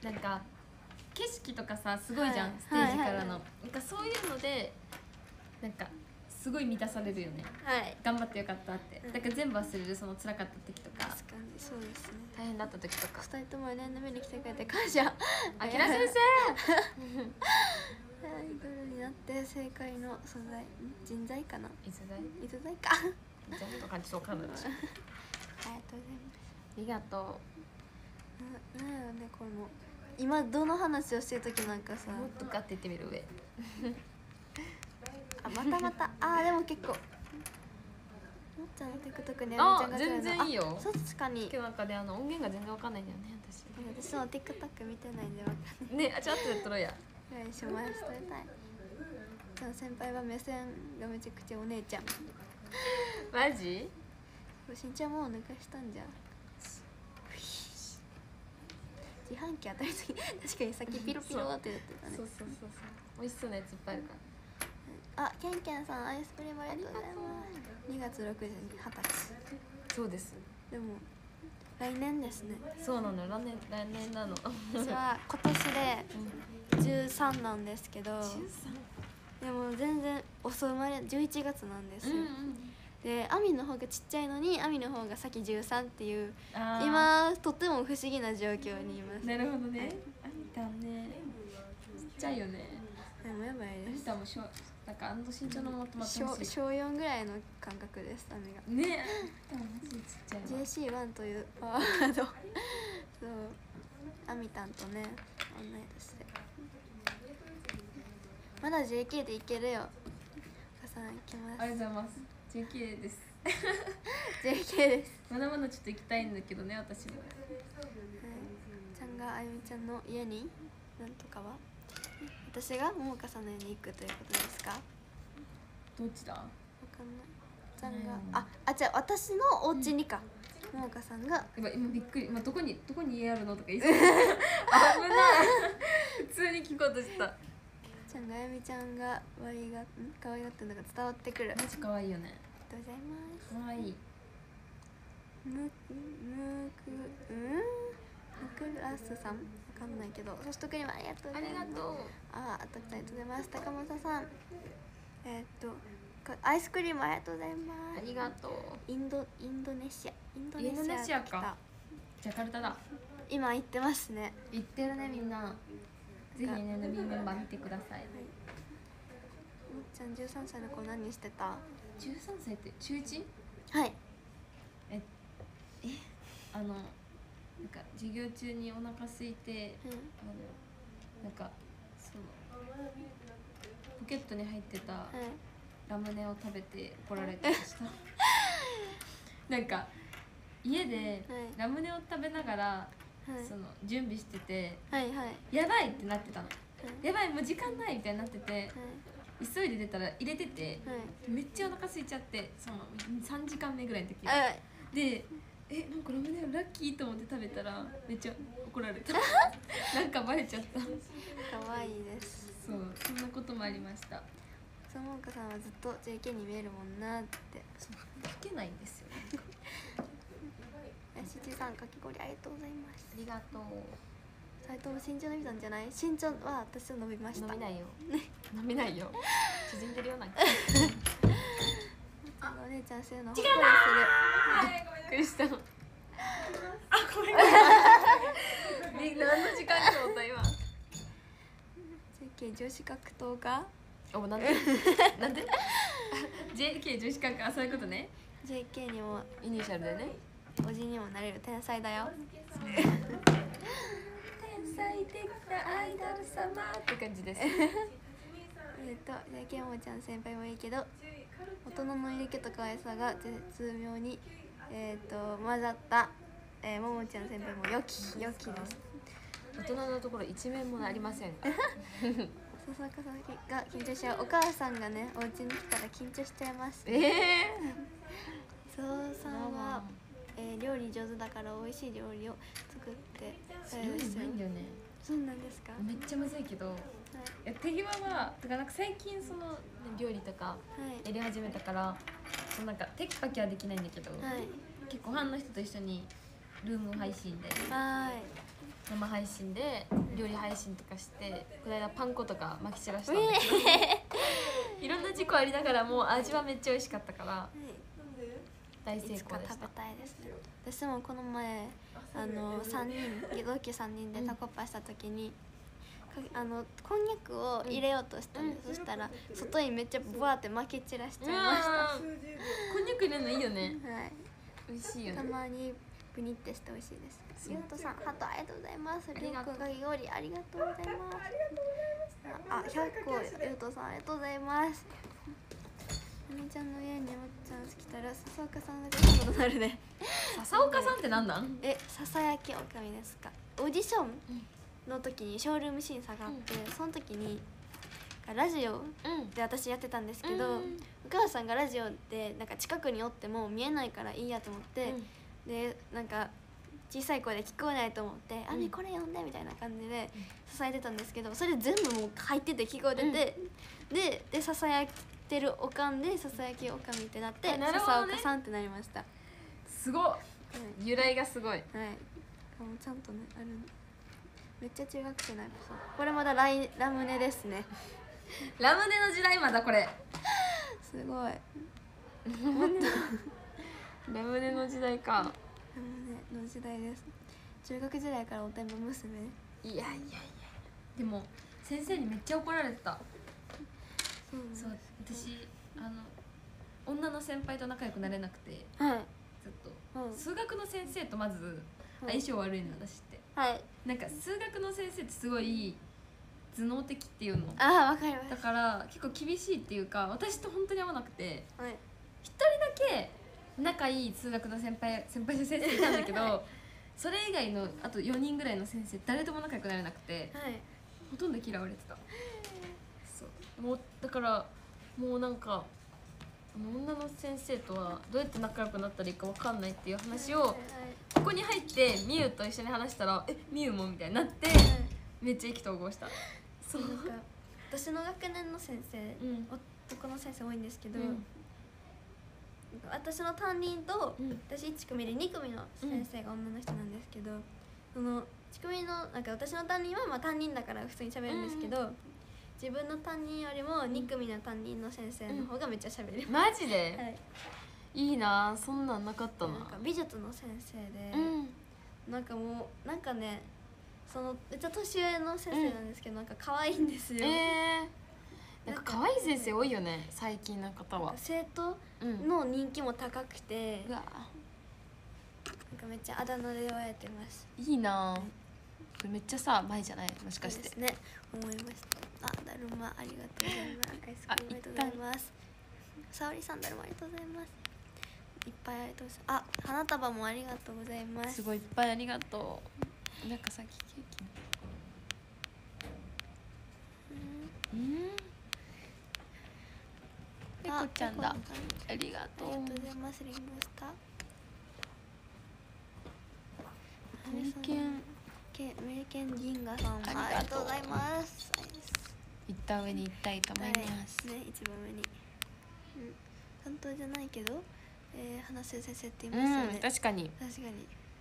なんか景色とかさすごいじゃん、はい、ステージからの、はいはいはい、なんかそういうのでなんかすごい満たされるよね、はい、頑張ってよかったって、うん、だから全部忘れる、その辛かった時とか。 確かにそうですね。 大変だった時とか。 ふたりともエネルギーに来てくれて感謝。 あきら先生アイドルになっって正解の素材人材かな逸材逸材かじゃあ感じそうかなありがとうございますありがとうななんやろねこの今どの話をしてる時なんかさもっとガッて言ってみる上あまたまたあーでも結構もっちゃんの TikTok にあ全然いいよそう確かに今日なんかであの音源が全然わかんないんだよね私私も TikTok 見てないんでわかんないねあちょっとやっとろやお願いします撮りたいじゃあ先輩は目線がめちゃくちゃお姉ちゃんマジ身長もう抜かしたんじゃん自販機当たりすぎ確かにさっきピロピロってやってたねそうそうそうそう美味しそうなやついっぱいあるからあ、ケンケンさんアイスクリームありがとうございますにがつろくじにはたちそうですでも来年ですねそうなの来年来年なの私は今年でじゅうさんなんですけど、でも全然遅生まれじゅういちがつなんですよ、うんうん、でアミの方がちっちゃいのにアミの方が先じゅうさんっていう今とても不思議な状況にいます。 なるほどね。アミタねちっちゃいよね。 でもやばいです。 アミタもしょなんかあの身長のまとまってほしい。 小よんぐらいの感覚ですアミが。 ね。アミタマジでちっちゃいわ。 ジェーシーワン というパワードそうアミタンとね同い年でまだ ジェーケー でいけるよ。お母さん行きます。 ありがとうございます。ジェーケー です。 ジェーケー です。 まだまだちょっと行きたいんだけどね私も。はい、 ちゃんがあゆみちゃんの家になんとかは私がももかさんの家に行くということですか。 どっちだ。わかんない。ちゃんがああじゃあ私のお家にか。ももかさんが今今びっくり、まあ、どこにどこに家あるのとか言いそう危ない普通に聞こうとした。 ちゃんがあゆみちゃんがわいがん可愛がってるのが伝わってくる。 マジ可愛いよね。 ありがとうございます。 可愛い。 むむくうんむくらすさんわかんないけどソフトクリームありがとうございます。 ありがとう。 ああとありがとうございます。高本さんえー、っとアイスクリームありがとうございます。 ありがとう。 インドインドネシアインドネシアか。ジャカルタだ。 今行ってますね。 行ってるねみんな。ぜひねエヌビーメンバー見てください。はい、 もっちゃんじゅうさんさいの子何してた？ じゅうさんさいって中いち？ はい。 ええあのなんか授業中にお腹空いて、うん、あのなんかそのポケットに入ってた、はいラムネを食べて怒られてましたなんか家でラムネを食べながら、はい、その準備してて、はいはい、やばいってなってたの、はい、やばいもう時間ないみたいになってて、はい、急いで出たら入れてて、はい、めっちゃお腹空いちゃってそのさんじかんめぐらいの時、はい、でえなんかラムネラッキーと思って食べたらめっちゃ怒られたなんかバレちゃった可愛いですそうそんなこともありましたそもかさんはずっと ジェーケー に見えるもんなってそう聞けないんですよねしちさんかき氷ありがとうございますありがとう斉藤も身長伸びたんじゃない？身長は私は伸びました伸びないよ伸びないよ縮んでるよなんかお姉ちゃんしてるのほっこりするびっくりしたのあごめん何の時間って思った今ジェーケー 女子格闘家おなんでなんでジェーケー 女子格あそういうことねジェーケー にもイニシャルでねおじにもなれる天才だよ天才的なアイドル様って感じですえっと ジェーケー もちゃん先輩もいいけど大人の色気と可愛さが絶妙にえっ、ー、と混ざった、えー、ももちゃん先輩も良き良きです大人のところ一面もありません笹岡さんが緊張しちゃうお母さんがねお家に来たら緊張しちゃいますええー、そうさんは、えー、料理上手だから美味しい料理を作って料理ないんだよねそうなんですかめっちゃむずいけど、はい、いや手際はだからなんか最近その料理とかやり始めたから、はい、そのなんかテキパキはできないんだけど、はい、結構ファンの人と一緒にルーム配信ではい生配信で料理配信とかしてこの間パン粉とか巻き散らしたんだけど、いろんな事故ありながらも味はめっちゃ美味しかったから、はい、大成功でした。いつか食べたいですね。 私もこの前あのさんにん同期さんにんでタコパした時にあのこんにゃくを入れようとしたんで、うん、そしたら外にめっちゃブワーってまき散らしちゃいました。 こんにゃく入れるのいいよね。 はい、美味しいよね。たまにプニってして美味しいです。ゆうとさん、ハートありがとうございます。りょうくんかき氷ありがとうございます。あ、ひゃっこゆうとさんありがとうございます。あみちゃんの家におっちゃん来たら笹岡さんが出たことなるね。 笹岡さんってなんなん？ え、ささやきおかみですか。オーディションの時にショールーム審査があって、うん、その時にラジオで私やってたんですけど、うん、お母さんがラジオでなんか近くにおっても見えないからいいやと思って、うん、でなんか小さい声で聞こえないと思って「あみ、うん、これ読んで」みたいな感じで支えてたんですけど、それ全部もう入ってて聞こえてて、うん、ででささやいてるおかんでささやきおかみってなって、ね、笹岡さんってなりました。 すごっ、はい、由来がすごい。はい、 もうちゃんとねある。めっちゃ中学生なんです。これまだライラムネですね。 ラムネの時代まだこれ。 すごい。 もっとラムネの時代か。 ラムネの時代です。中学時代からおてんば娘。 いやいやいや。でも先生にめっちゃ怒られてた。そう、そう、私あの女の先輩と仲良くなれなくて、はい、ずっと、うん、数学の先生とまず相性悪いの私って。はい、なんか数学の先生ってすごい頭脳的っていうの。 ああ、わかります。 だから結構厳しいっていうか、私と本当に合わなくて、はい、一人だけ仲いい数学の先輩先輩の先生いたんだけどそれ以外のあとよにんぐらいの先生誰とも仲良くなれなくて、はい、ほとんど嫌われてた。そうもうだからもうなんか女の先生とはどうやって仲良くなったらいいか分かんないっていう話をここに入ってみゆと一緒に話したら「えみゆも?」みたいになってめっちゃ意気投合した。 そう、なんか私の学年の先生、うん、男の先生多いんですけど、うん、私の担任と、うん、私いち組でに組の先生が女の人なんですけど、うん、そのいち組のなんか私の担任はまあ担任だから普通に喋るんですけど、うん、自分の担任よりもに組の担任の先生の方がめっちゃ喋る、 うん、マジで、はい、いいな、そんなんなかったな。 なんか美術の先生で、うん、なんかもうなんかね、そのめっちゃ年上の先生なんですけど、うん、なんか可愛いんですよ。えー、なんか可愛い先生多いよね最近の方は。 生徒の人気も高くて、うん、なんかめっちゃあだ名で呼ばれてます。 いいな、うん、めっちゃさ前じゃないもしかして。 そうですね、思いました。あ、だるまありがとうございます。アイスクリームありがとうございます。沙織さんだるまありがとうございます。いっぱいありがとうございます。あ、花束もありがとうございます。 すごいいっぱいありがとう。なんかさっきケーキうんうんペコちゃんだ。ありがとう。 ありがとうございます。リンゴスター。メリケンケメリケン銀河さんありがとうございます。 一旦上に行きたいと思います。 はい、ね、一番上に。うん、担当じゃないけど、えー、話せ先生って言いましたよね。 うん、確かに。 確かに。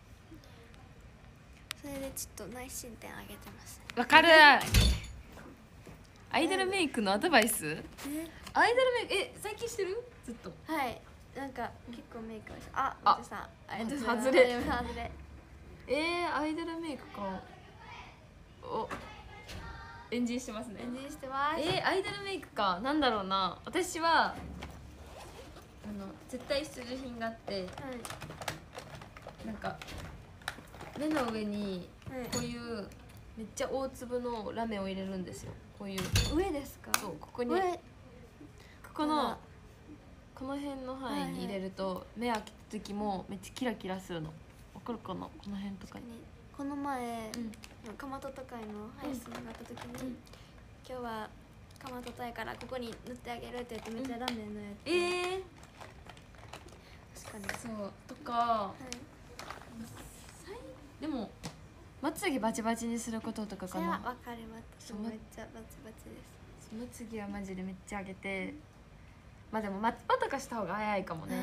それでちょっと内申点上げてます。 わかる。アイドルメイクのアドバイス？え？アイドルメイクえ最近してる？ずっと。 はい。なんか結構メイクをして、あ、あ、さん、ありがとうございます。 外れ。外れ。えー、アイドルメイクか。お。エンジンしてますね。 エンジンしてます。 えー、アイドルメイクか。なんだろうな。私はあの絶対必需品があって、はい、なんか目の上にこういうめっちゃ大粒のラメを入れるんですよ。こういう上ですか？ そう、ここにここのこの辺の範囲に入れると目開けた時もめっちゃキラキラするの。わかるかな？この辺とかに。 この前、うん、かまとと会の配信があった時に、うん、今日はかまとと会からここに塗ってあげるって言ってめっちゃラメのやつ、うん、ええー、確かにそうとか、はい、でもまつげバチバチにすることとかかな。 わかります。めっちゃバチバチです。 まつげはマジでめっちゃ上げて、まあでもマッパとかした方が早いかもね。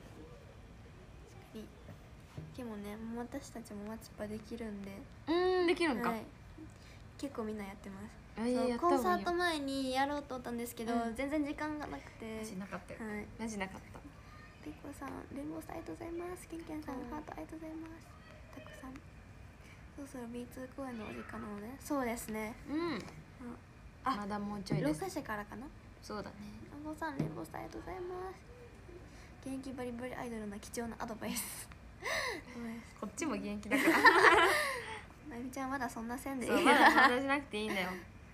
でもね、私たちもマチパできるんで。 うん、できるんか、はい、 結構みんなやってます。そうコンサート前にやろうと思ったんですけど、うん、全然時間がなくて。 マジなかったよ、はい、マジなかった。 ペコさん、レンボーさんありがとうございます。ケンケンさん、ハートありがとうございます。タコさんそろそろ ビーツー 公演のお時間なので、そうですね。 うん。あ、まだもうちょいです。 ろくじからかな。 そうだね。 あごさん、レンボースありがとうございます。元気バリバリアイドルの貴重なアドバイス。 こっちも元気だから。 まゆみちゃんまだそんなせんでいい。 そう、まだそんなしなくていいんだよ。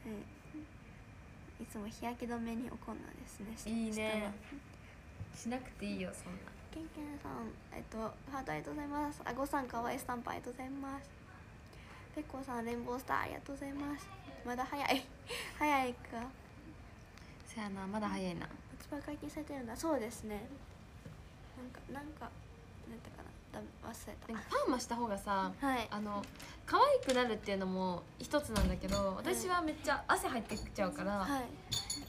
いつも日焼け止めにおこんなですね。 いいね。しなくていいよ、そんな。 けんけんさん、えっと、ハートありがとうございます。あごさん、かわいいスタンプありがとうございます。ぺっこさん、レンボースターありがとうございます。まだ早い。早いか。 そやな、まだ早いな。 発売解禁されてるんだ。そうですね。なんか、なんか、なんてかな。忘れた。 パーマした方がさ、 はい、 あの可愛くなるっていうのも一つなんだけど、私はめっちゃ汗入ってきちゃうから、はい、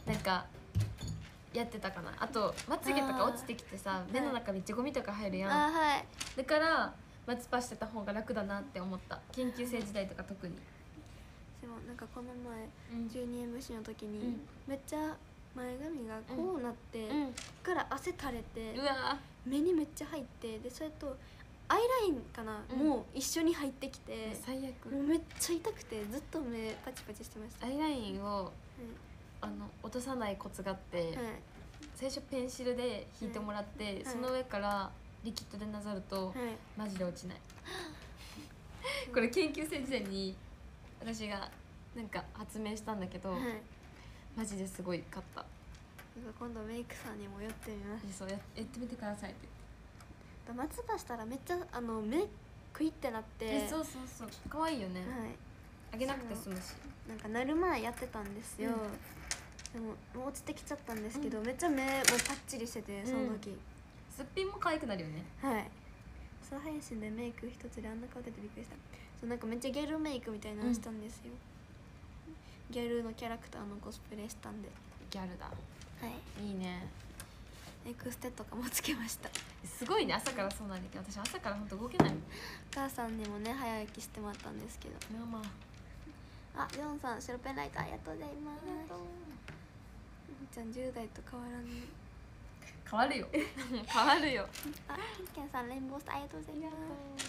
なんかやってたかな。あとまつげとか落ちてきてさ、目の中めっちゃゴミとか入るやん、 あ、はい、 だからマツパしてた方が楽だなって思った。研究生時代とか特に。 でもなんかこの前、うん、じゅうにエムシー の時に、うん、めっちゃ前髪がこうなって、うん、から汗垂れて、うわ目にめっちゃ入って、でそれとアイラインかな、うん、もう一緒に入ってきて、 最悪。 もうめっちゃ痛くてずっと目パチパチしてました。 アイラインを、うん、あの落とさないコツがあって、うん、最初ペンシルで引いてもらって、うん、その上からリキッドでなぞると、うん、マジで落ちない。これ研究生時代に私がなんか発明したんだけど、うん、マジですごい買った。 今度メイクさんにも寄ってみます。 そう や, やってみてくださいって言って。松葉したらめっちゃあの目クイってなって、 えそうそうそう、可愛いよね。はい、あげなくて済むし。 なんかなる前やってたんですよ、うん、でももう落ちてきちゃったんですけど、うん、めっちゃ目もパッチリしてて、その時、うん、 すっぴんも可愛くなるよね。 はい。朝配信でメイク一つであんな顔出てびっくりした。そう、なんかめっちゃギャルメイクみたいなのしたんですよ、うん、ギャルのキャラクターのコスプレしたんで。 ギャルだ。 はい、 いいね。 エクステとかもつけました。 すごいね、朝からそうなんだけど、私朝からほんと動けないもん。 お母さんにもね早起きしてもらったんですけど。 まあまあ、ジョンさん白ペンライトありがとうございます。ちゃんじゅう代と変わらん。 変わるよ。変わるよ。 あ、ケンケンさんレインボースターありがとうございます。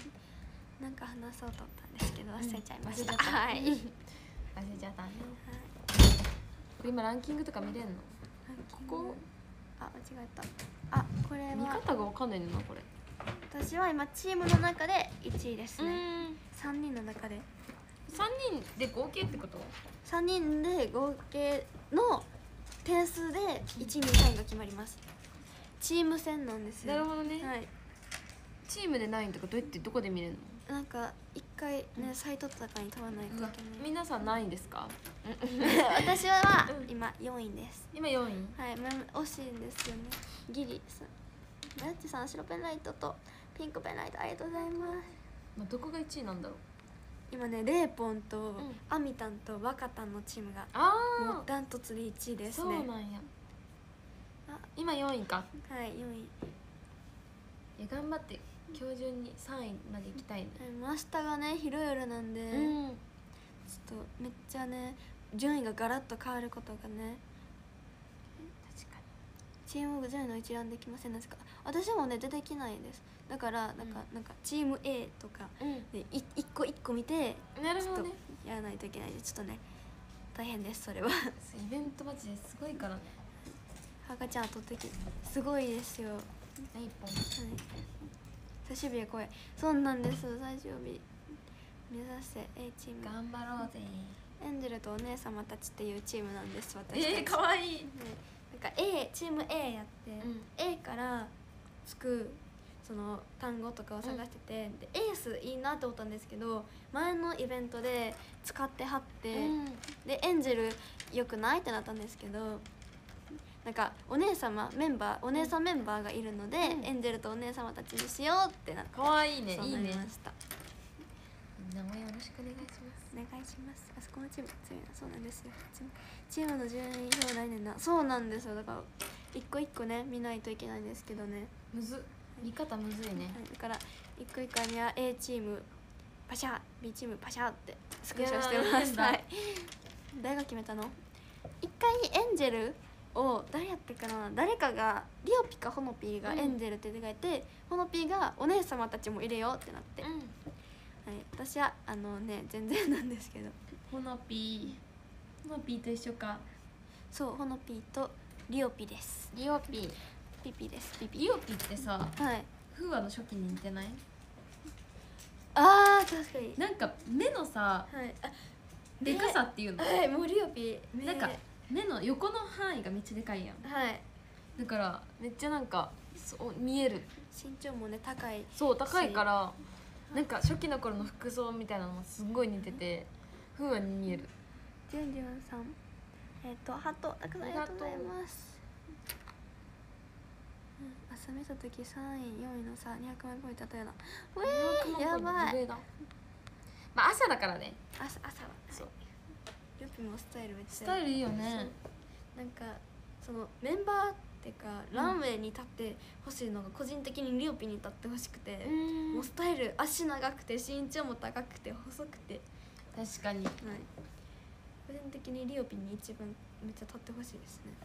なんか話そうと思ったんですけど忘れちゃいました。うん、はい。忘れちゃったね。これ今ランキングとか見れんの？ここ？ あ、間違えた。あ、これは見方がわかんないのな、これ。 私は今チームの中でいちいですね。三人の中で。 三人で合計ってこと？ 三人で合計の点数でいち、に、さんが決まります。チーム戦なんですよ。 なるほどね。 はい。 チームで何位とかどうやってどこで見れるの？ なんか一回ね、サイトとかに飛ばないといけない。 皆さん何位ですか？ 私は今よんいです。 今よんい？ はい、惜しいんですよね。ギリさん、ラッチさん白ペンライトとピンクペンライトありがとうございます。 まあどこがいちいなんだろう。 今ね、レーポンとアミタンとワカタンのチームがもうダントツでいちいですね。 そうなんや。あ、今よんいか。 はい、よんい。 いや頑張って今日中にさんいまで行きたいね。 明日がね昼夜なんで、うん、ちょっとめっちゃね順位がガラッと変わることがね。 確かにチーム順位の一覧できませんでしたか？私もね出てきないです。だからなんか、うん、なんかチーム A とかで、うん、い一個一個見て、 なるほどね、 やらないといけないで、ちょっとね大変です。それはイベントマジですごいからね。 赤ちゃん取ってきすごいですよ。 一本、はい、 最終日はこれそうなんです。最終日目指せ A チーム頑張ろうぜ。 エンジェルとお姉様たちっていうチームなんです。私たち。 えー、かわいい、ね、 なんか A チーム A やって、うん、A からつくその単語とかを探してて、うん、でエースいいなって思ったんですけど、前のイベントで使ってはって、うん、でエンジェルよくないってなったんですけど、なんかお姉様メンバーお姉さんメンバーがいるので、うん、エンジェルとお姉様たちにしようってなって、 かわいいね。 そうなりました。 名前よろしくお願いします。 お願いします。あそこのチーム強いな。そうなんですよ。チームの順位表来年な。そうなんですよ。だから一個一個ね見ないといけないんですけどね。 むずっ。見方むずいね、 はい、だから一個一個には A チームパシャ B チームパシャってスクショしてました。誰が決めたの？一回エンジェルを誰やってかな、誰かがリオピかホノピーがエンジェルって書いて、うん、ホノピーがお姉様たちも入れようってなって、 私はあのね全然なんですけど。 ほのぴーほのぴーと一緒か。 そう、ほのぴーとリオピです。 リオピーピピです。ピピ。 リオピってさ、 はい、 フーアの初期に似てない？ あー確かに。 なんか目のさ、 はい、あでかさっていうの、 はい、もうリオピーなんか目の横の範囲がめっちゃでかいやん。 はい、 だからめっちゃなんかそう見える。 身長もね高い。 そう高いからなんか初期の頃の服装みたいなのもすごい似ててフーアに見える。 ジュンジュンさん、えっ、ー、とハートたくさんありがとうございます。朝見た時さんいよんいのさにひゃくまんポイントだったような。うえー、やばい。 まあ朝だからね。 朝朝はそうリオピもスタイルめっちゃスタイルいいよね。 なんかそのメンバーっていうか、うん、ランウェイに立ってほしいのが個人的にリオピに立ってほしくて、もうスタイル足長くて身長も高くて細くて。 確かに、はい、 個人的にリオピに一番めっちゃ立ってほしいですね。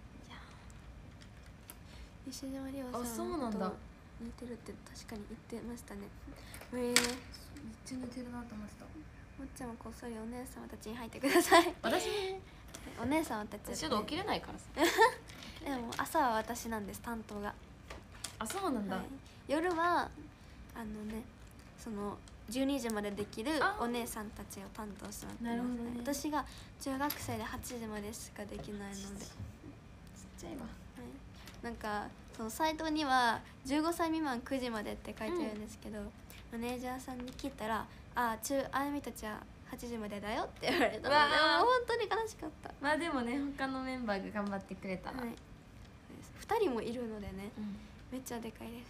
西島リオさんと似てるって確かに言ってましたね。えー、めっちゃ似てるなと思ってた。 もっちゃんもこっそりお姉様たちに入ってください。 私お姉様たちちょっと起きれないからさ。 でも朝は私なんです、担当が。 あ、そうなんだ、はい、 夜はあのねそのじゅうにじまでできるお姉さんたちを担当してます。なるほどね。私が中学生ではちじまでしかできないので。ちっちゃいわ。 なんかそのサイトにはじゅうごさい未満くじまでって書いてあるんですけど、うん、マネージャーさんに聞いたら「ああ中あやみたちははちじまでだよ」って言われたので、本当に悲しかった。 まあでもね他のメンバーが頑張ってくれたら、はい、 ふたりもいるのでね、うん、めっちゃでかいです。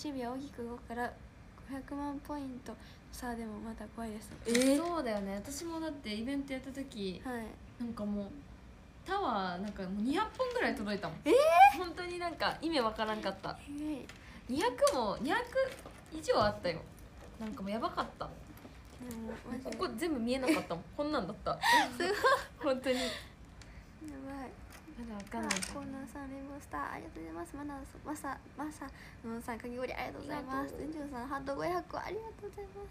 最終日は大きくごからごひゃくまんポイントさあでもまだ怖いです。 えー、そうだよね。私もだってイベントやった時、はい、なんかもうタワーなんかもうにひゃっぽんぐらい届いたもん。えー、本当になんか意味わからんかった。えー、にひゃくもにひゃく以上あったよ。なんかもうやばかった。でもここ全部見えなかったもん。こんなんだった。すごい本当に。やばい。 まだわかんない。 コーナーさんレインボースターありがとうございます。マナマサマサのさんかき氷ありがとうございます。全長さんハートごひゃくありがとうございます。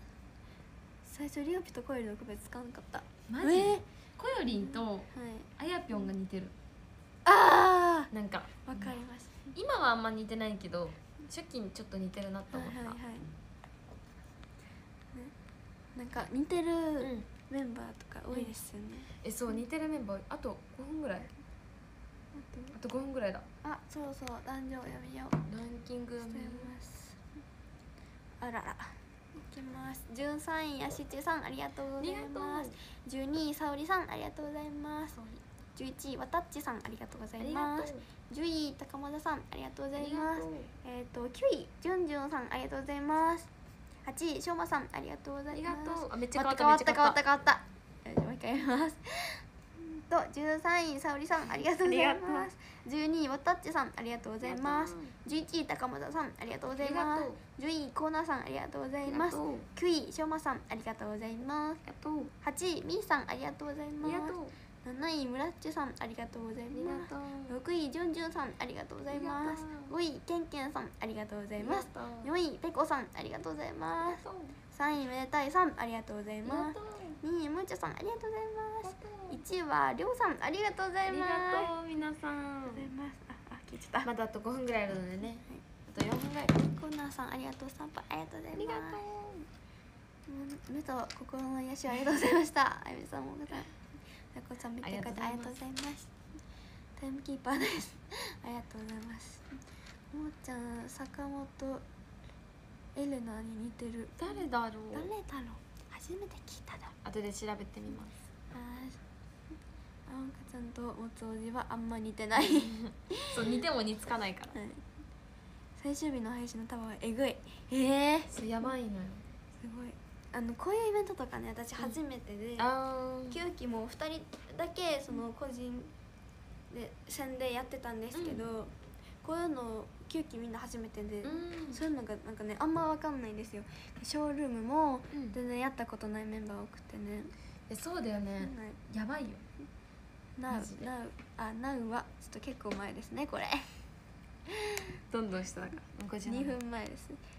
最初リオピとコヨリの区別つかなかった。 マジ？えーコヨリンとあやぴょんが似てる。 ああ、 なんかわかります。 今はあんま似てないけど初期にちょっと似てるなと思った。はいはいはい、 ね、なんか似てるメンバーとか多いですよね。 うん、えそう似てるメンバーあとごふんぐらい。あとごふんぐらいだ。 あ、そうそう男女読みよう。 ランキング読みます。あらら。いきます。じゅうさんいやしちさんありがとうございます。じゅうにいさおりさんありがとうございます。じゅういちいわたっちさんありがとうございます。じゅうい高間さんありがとうございます。えっときゅういじゅんじゅんさんありがとうございます。はちいしょうまさんありがとうございます。 あめっちゃ変わった変わった変わった変わった。もう一回やります。とじゅうさんいさおりさんありがとうございます。じゅうにいわたっちさんありがとうございます。じゅういちい高間さんありがとうございます。じゅういコーナーさんありがとうございます。きゅういしょうまさんありがとうございます。はちいみーさんありがとうございます。なないむらっちさんありがとうございます。ろくいじゅんじゅんさんありがとうございます。ごいけんけんさんありがとうございます。よんいぺこさんありがとうございます。さんいめでたいさんありがとうございます。にいむーちゃさんありがとうございます。いちいはりょうさんありがとうございます。 ありがとう皆さん。 あ、聞いちゃった。 まだあとごふんぐらいあるのでね。あとよんふんぐらい。 コーナーさんありがとう。散歩ありがとうございます。ありがとう。目と心の癒しありがとうございました。あゆみさんもございます。やこさん見てくれてありがとうございます。タイムキーパーです。ありがとうございます。ももちゃん坂本エレナに似てる。 誰だろう。 誰だろう。初めて聞いただ。 後で調べてみます。 あんかちゃんともつおじはあんま似てない。 そう似ても似つかないから、はい、 最終日の配信のタワーはえぐい。えー、 そうやばいのよ。 すごい。あのこういうイベントとかね私初めてで、きゅうきもふたりだけその個人で戦でやってたんですけど、うん、こういうのきゅうきみんな初めてで、うん、そういうのがなんかねあんま分かんないんですよ。ショールームも全然やったことないメンバー多くてね、 うん、そうだよね、うん、やばいよ。 ナウ、ナウ、あ、ナウはちょっと結構前ですねこれ。 どんどん下だからにふんまえですね。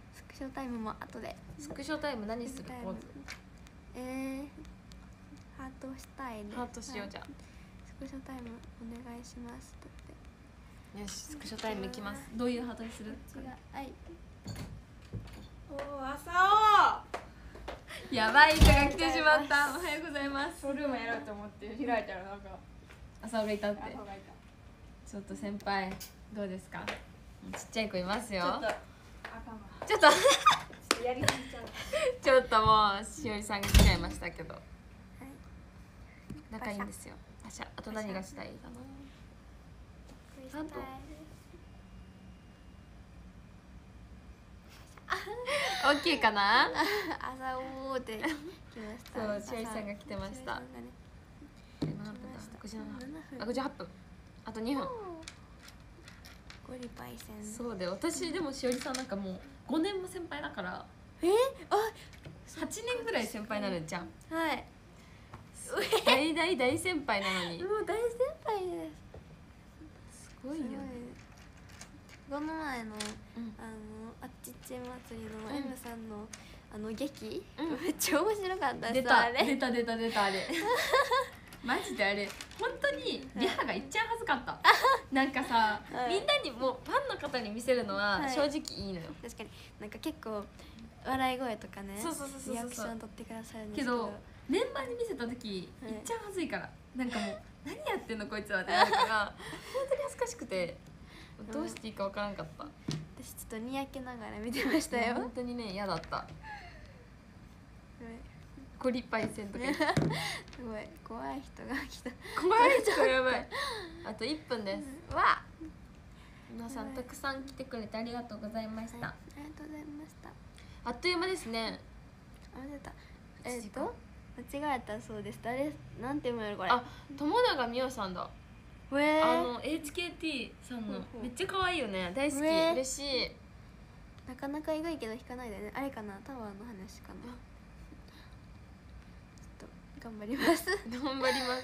スクショタイムも後で。 スクショタイム何する？ポーズ。 えー、ハートしたいね。 ハートしようじゃん。 スクショタイムお願いします。だって。 よし、スクショタイムいきます。どういうハートにする？ はい。 おお、朝尾。やばい人が来てしまった。おはようございます。 ショールームやろうと思って開いたらなんか朝がいたって。 朝がいた。 ちょっと先輩どうですか？ちっちゃい子いますよ。 ちょっとちょっとやりすぎちゃう。 ちょっともうしおりさんが来ちゃいましたけど、はい、仲いいんですよ。あしゃ、あと何がしたいかな。あとオッケーかな。 朝おーって来ました。 そう、しおりさんが来てました。何分だ？ごじゅうななふん。あ、ごじゅうはっぷん。あとにふん。 ゴリパイセン。 そうで、私でもしおりさんなんかもうごねんも先輩だから。 え？あ、 はちねんぐらい先輩になるじゃん。 はい。 大大大先輩なのに。 もう大先輩です。 すごいよね。 この前の、うん、あのあっちっち祭りの M さんの、あの劇、うん、めっちゃ面白かった。 出た出た出た出たあれ。マジであれ本当にリハがいっちゃはずかった。なんかさ、はい、みんなにもファンの方に見せるのは正直いいのよ。 確かになんか結構笑い声とかね、リアクション取ってくださるんですけど。けどメンバーに見せた時、はい、いっちゃはずいから、なんかもう何やってんのこいつはってなるから本当に恥ずかしくてどうしていいかわからんかった。 私ちょっとにやけながら見てましたよ。 本当にね嫌だった。ゴリパイセンとかすごい怖い人が来た。 怖い人やばい。あといっぷんです。わ皆さんたくさん来てくれてありがとうございました。 ありがとうございました。 あっという間ですね。 あれだえっと間違えたそうです。誰なんて読むのこれ。 あ、友永美桜さんだ。 えー、 あの エイチケーティー さんのめっちゃ可愛いよね。大好き、えー、嬉しい。 なかなか意外けど弾かないでね。あれかな、タワーの話かな。ちょっと頑張ります。 頑張ります。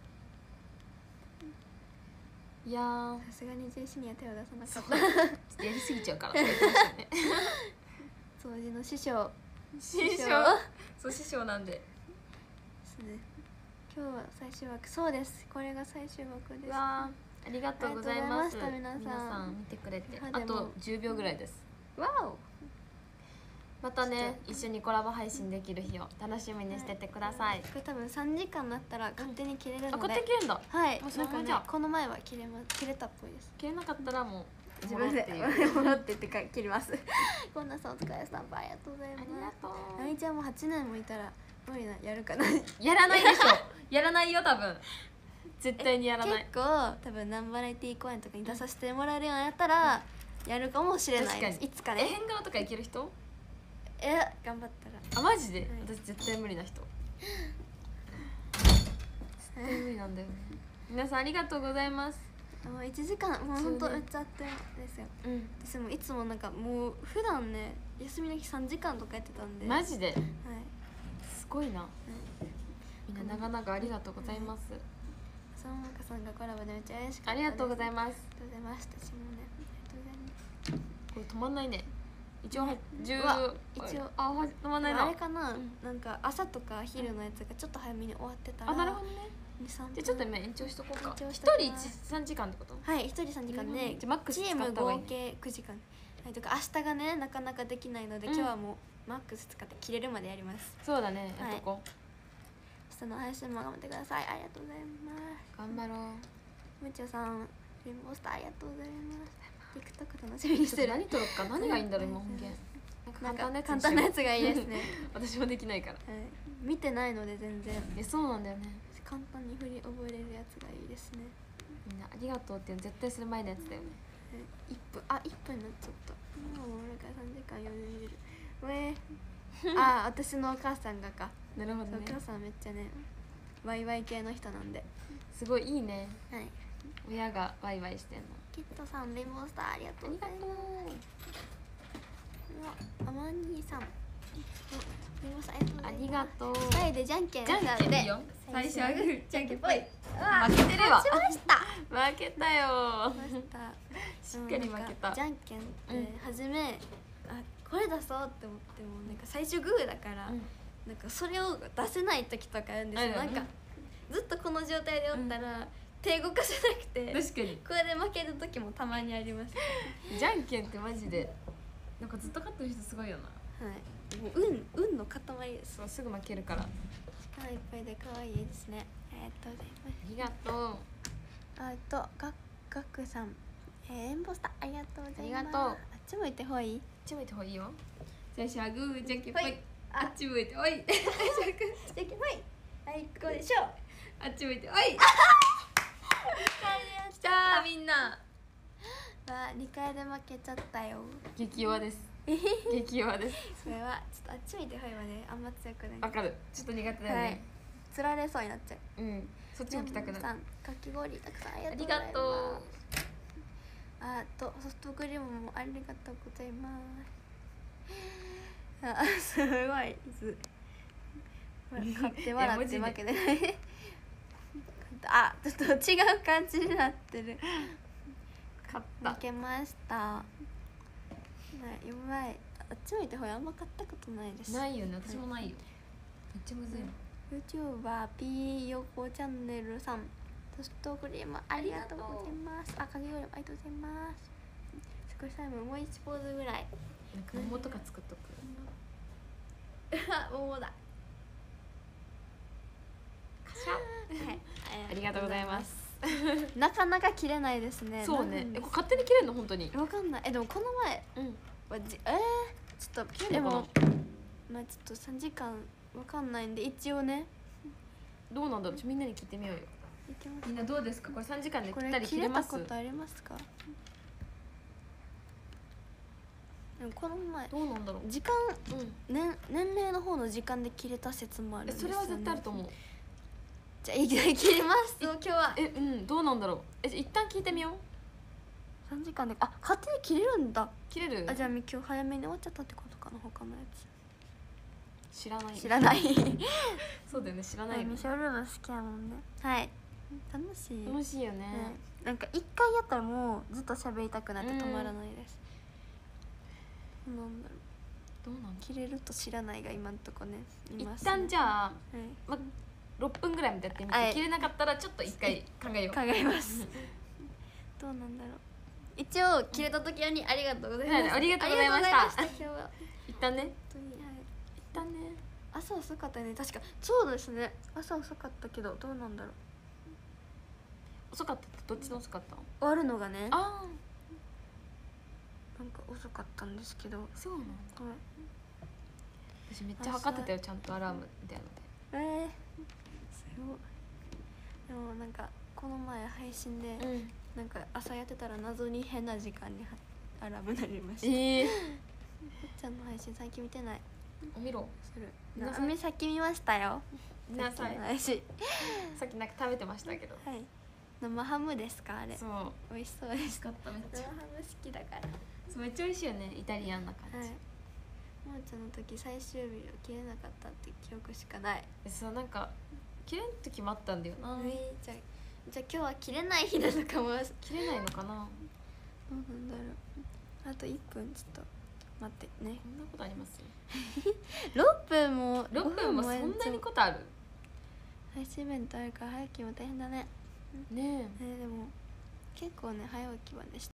いやーさすがにジェイシーには手を出さなかった。ちょっとやりすぎちゃうから掃除の師匠師匠そう師匠なんでですね。今日は最終枠。そうです、これが最終枠です。 わーありがとうございます。 皆さん皆さん見てくれてあとじゅうびょうぐらいです。 わお。 またね一緒にコラボ配信できる日を楽しみにしててください。 これ多分さんじかんになったら勝手に切れるので。 あ、勝手に切れるんだ。 はい。なんかね、この前は切れま切れたっぽいです。 切れなかったらもう自分で戻ってってか切ります。こんなさんお疲れ様、ありがとうございます。 ありがとう。 あみちゃんもはちねんもいたら無理な、やるかな。 やらないでしょ。やらないよ多分。絶対にやらない。 結構多分ナンバラエティー公演とかに出させてもらえるようになったらやるかもしれないです。いつかね。 変顔とかいける人？ え、頑張ったら。あ、マジで？私絶対無理な人。絶対無理なんだよね。皆さんありがとうございます。 もういちじかん、もうほんとめっちゃあっという間ですよ。うん、私もいつもなんかもう普段ね休みの日さんじかんとかやってたんで。 マジで？はい、 すごいな、はい、みんな長々ありがとうございます。 さんまかさんがコラボでめっちゃ嬉しかったです。 ありがとうございます。 ありがとうございます。私もね、ありがとうございます。 これ止まんないね。一応じゅう一応あ止まんないな。 あれかな、うん、なんか朝とか昼のやつがちょっと早めに終わってたら。 あ、なるほどね。じゃあちょっと今延長しとこうか。一人さんじかんってこと？ はい、一人さんじかんで、 じゃマックスチーム合計くじかん。はい、とか明日がねなかなかできないので、今日はもうマックス使って切れるまでやります。 そうだね、やっとこう。 明日の配信も頑張ってください。ありがとうございます。 頑張ろう。 むちょさん、レインボースターありがとうございます。TikTok 楽しみにしてる。 何撮ろうか、何がいいんだろう今本件。 なんか簡単なやつがいいですね。 私もできないから。 見てないので全然。 え、そうなんだよね。 簡単に振り覚えれるやつがいいですね。 みんなありがとうって絶対する前のやつだよね。 いっぷん、あ、いっぷんになっちゃった。もう俺からさんじかん余裕見れる。えー、あ、私のお母さんがか。 なるほどね。 お母さんめっちゃねワイワイ系の人なんで。 すごいいいね。 はい。 親がワイワイしてんの。 キットさん、レモンスターありがとうございます。アマンニーさん。 ありがとう。 二人でじゃんけんじゃんけんで最初はグーじゃんけんぽい。負けてるわ。 勝ちました。 負けたよ。しっかり負けた。 じゃんけんって初め、あ、 これ出そうって思ってもなんか最初グーだから、うん、なんかそれを出せない時とかあるんですよ、うん、なんかずっとこの状態でおったら、うん、手動かせなくて確かにこれで負ける時もたまにありますじゃんけんってマジでなんかずっと勝ってる人すごいよな。 はい、もう運運の塊です。 そうすぐ負けるから。 力いっぱいで可愛いですね。ありがとうございます。 ありがとう。 あとガガクさん、えー、エンボスターありがとうございます。 ありがとう。あっち向いてほい。あっち向いてほいよ。最初はグーじゃんけんぽい。あっち向いてほい。じゃんけんぽい。はい、こうでしょう。 あっち向いてほい。きたーみんな。 わ、二回で負けちゃったよ。 激弱です。激弱です。 それはちょっとあっち向いてほいはね、あんま強くない。 わかる。ちょっと苦手だよね。はい、 釣られそうになっちゃう。 うん。そっちも来たくなる。 かき氷たくさんありがとうございます。ありがとう。 あとソフトクリームもありがとうございます。あ、すごいず。買って笑って負けてない。あ、ちょっと違う感じになってる。 買った。 負けました。やばい。あっち向いてほらあんま買ったことないです。 ないよね。私もないよ。めっちゃむずいの。 YouTuber P 横チャンネルさん、ソフトクリームありがとうございます。あ、かげよりもありがとうございます。少しタイムもう一ポーズぐらい。 なんか桃とか作っとく。 桃だ。 カシャ。はい。ありがとうございます。 なかなか切れないですね。 そうね。え、これ勝手に切れるの本当に。 わかんない。え、でもこの前、うん。えー、ちょっとでもまあちょっと三時間わかんないんで一応ね。どうなんだろう。みんなに聞いてみようよ。みんなどうですか。これ三時間で切ったり切れます。これ切れたことありますか。でもこの前どうなんだろう。時間、うん、年年齢の方の時間で切れた説もあるんですよね。それは絶対あると思う。じゃあいきなり切ります今日は。え、うん、どうなんだろう。え、一旦聞いてみよう。三時間で、あ、勝手に切れるんだ。切れる。あ、じゃあ今日早めに終わっちゃったってことかな。他のやつ知らない。知らないそうだよね、知らないよね。ミショルーム好きやもんね。はい、楽しい。楽しいよね、ね。なんか一回やったらもうずっと喋りたくなって止まらないです。なんだろう。どうなん切れると知らないが今んとこね。一旦じゃあ、はい、まろっぷんぐらいまでやってみて、はい、切れなかったらちょっと一回考えよう。考えますどうなんだろう。一応切れた時にありがとうございます。ありがとうございました。今日は一旦ね。一旦ね。朝遅かったね。確かそうですね。朝遅かったけどどうなんだろう。遅かったってどっちの遅かったの？終わるのがね。ああ。なんか遅かったんですけど。そうなの。はい。私めっちゃ測ってたよ、ちゃんとアラームみたいなので。ええー。すごい。でもなんかこの前配信で、うん、なんか朝やってたら謎に変な時間にアラーム鳴りました。ええー。ちゃんの配信最近見てない。見ろ。する。なみさっき見ましたよ。なさい。さっきなんか食べてましたけど。はい。生ハムですかあれ。そう。美味しそうです。かっためっちゃ。生ハム好きだから。そうめっちゃ美味しいよね、イタリアンな感じ。はい。もーちゃんの時最終日を切れなかったって記憶しかない。そうなんか切れん時もあったんだよな。えー、じゃあじゃあ今日は切れない日なのかも。切れないのかな。どうなんだろう。あといっぷんちょっと待ってね。こんなことあります？ろっぷんもろっぷんもそんなにことある？配信イベントあるから早起きも大変だね。ねえ。えー、でも結構ね早起きはね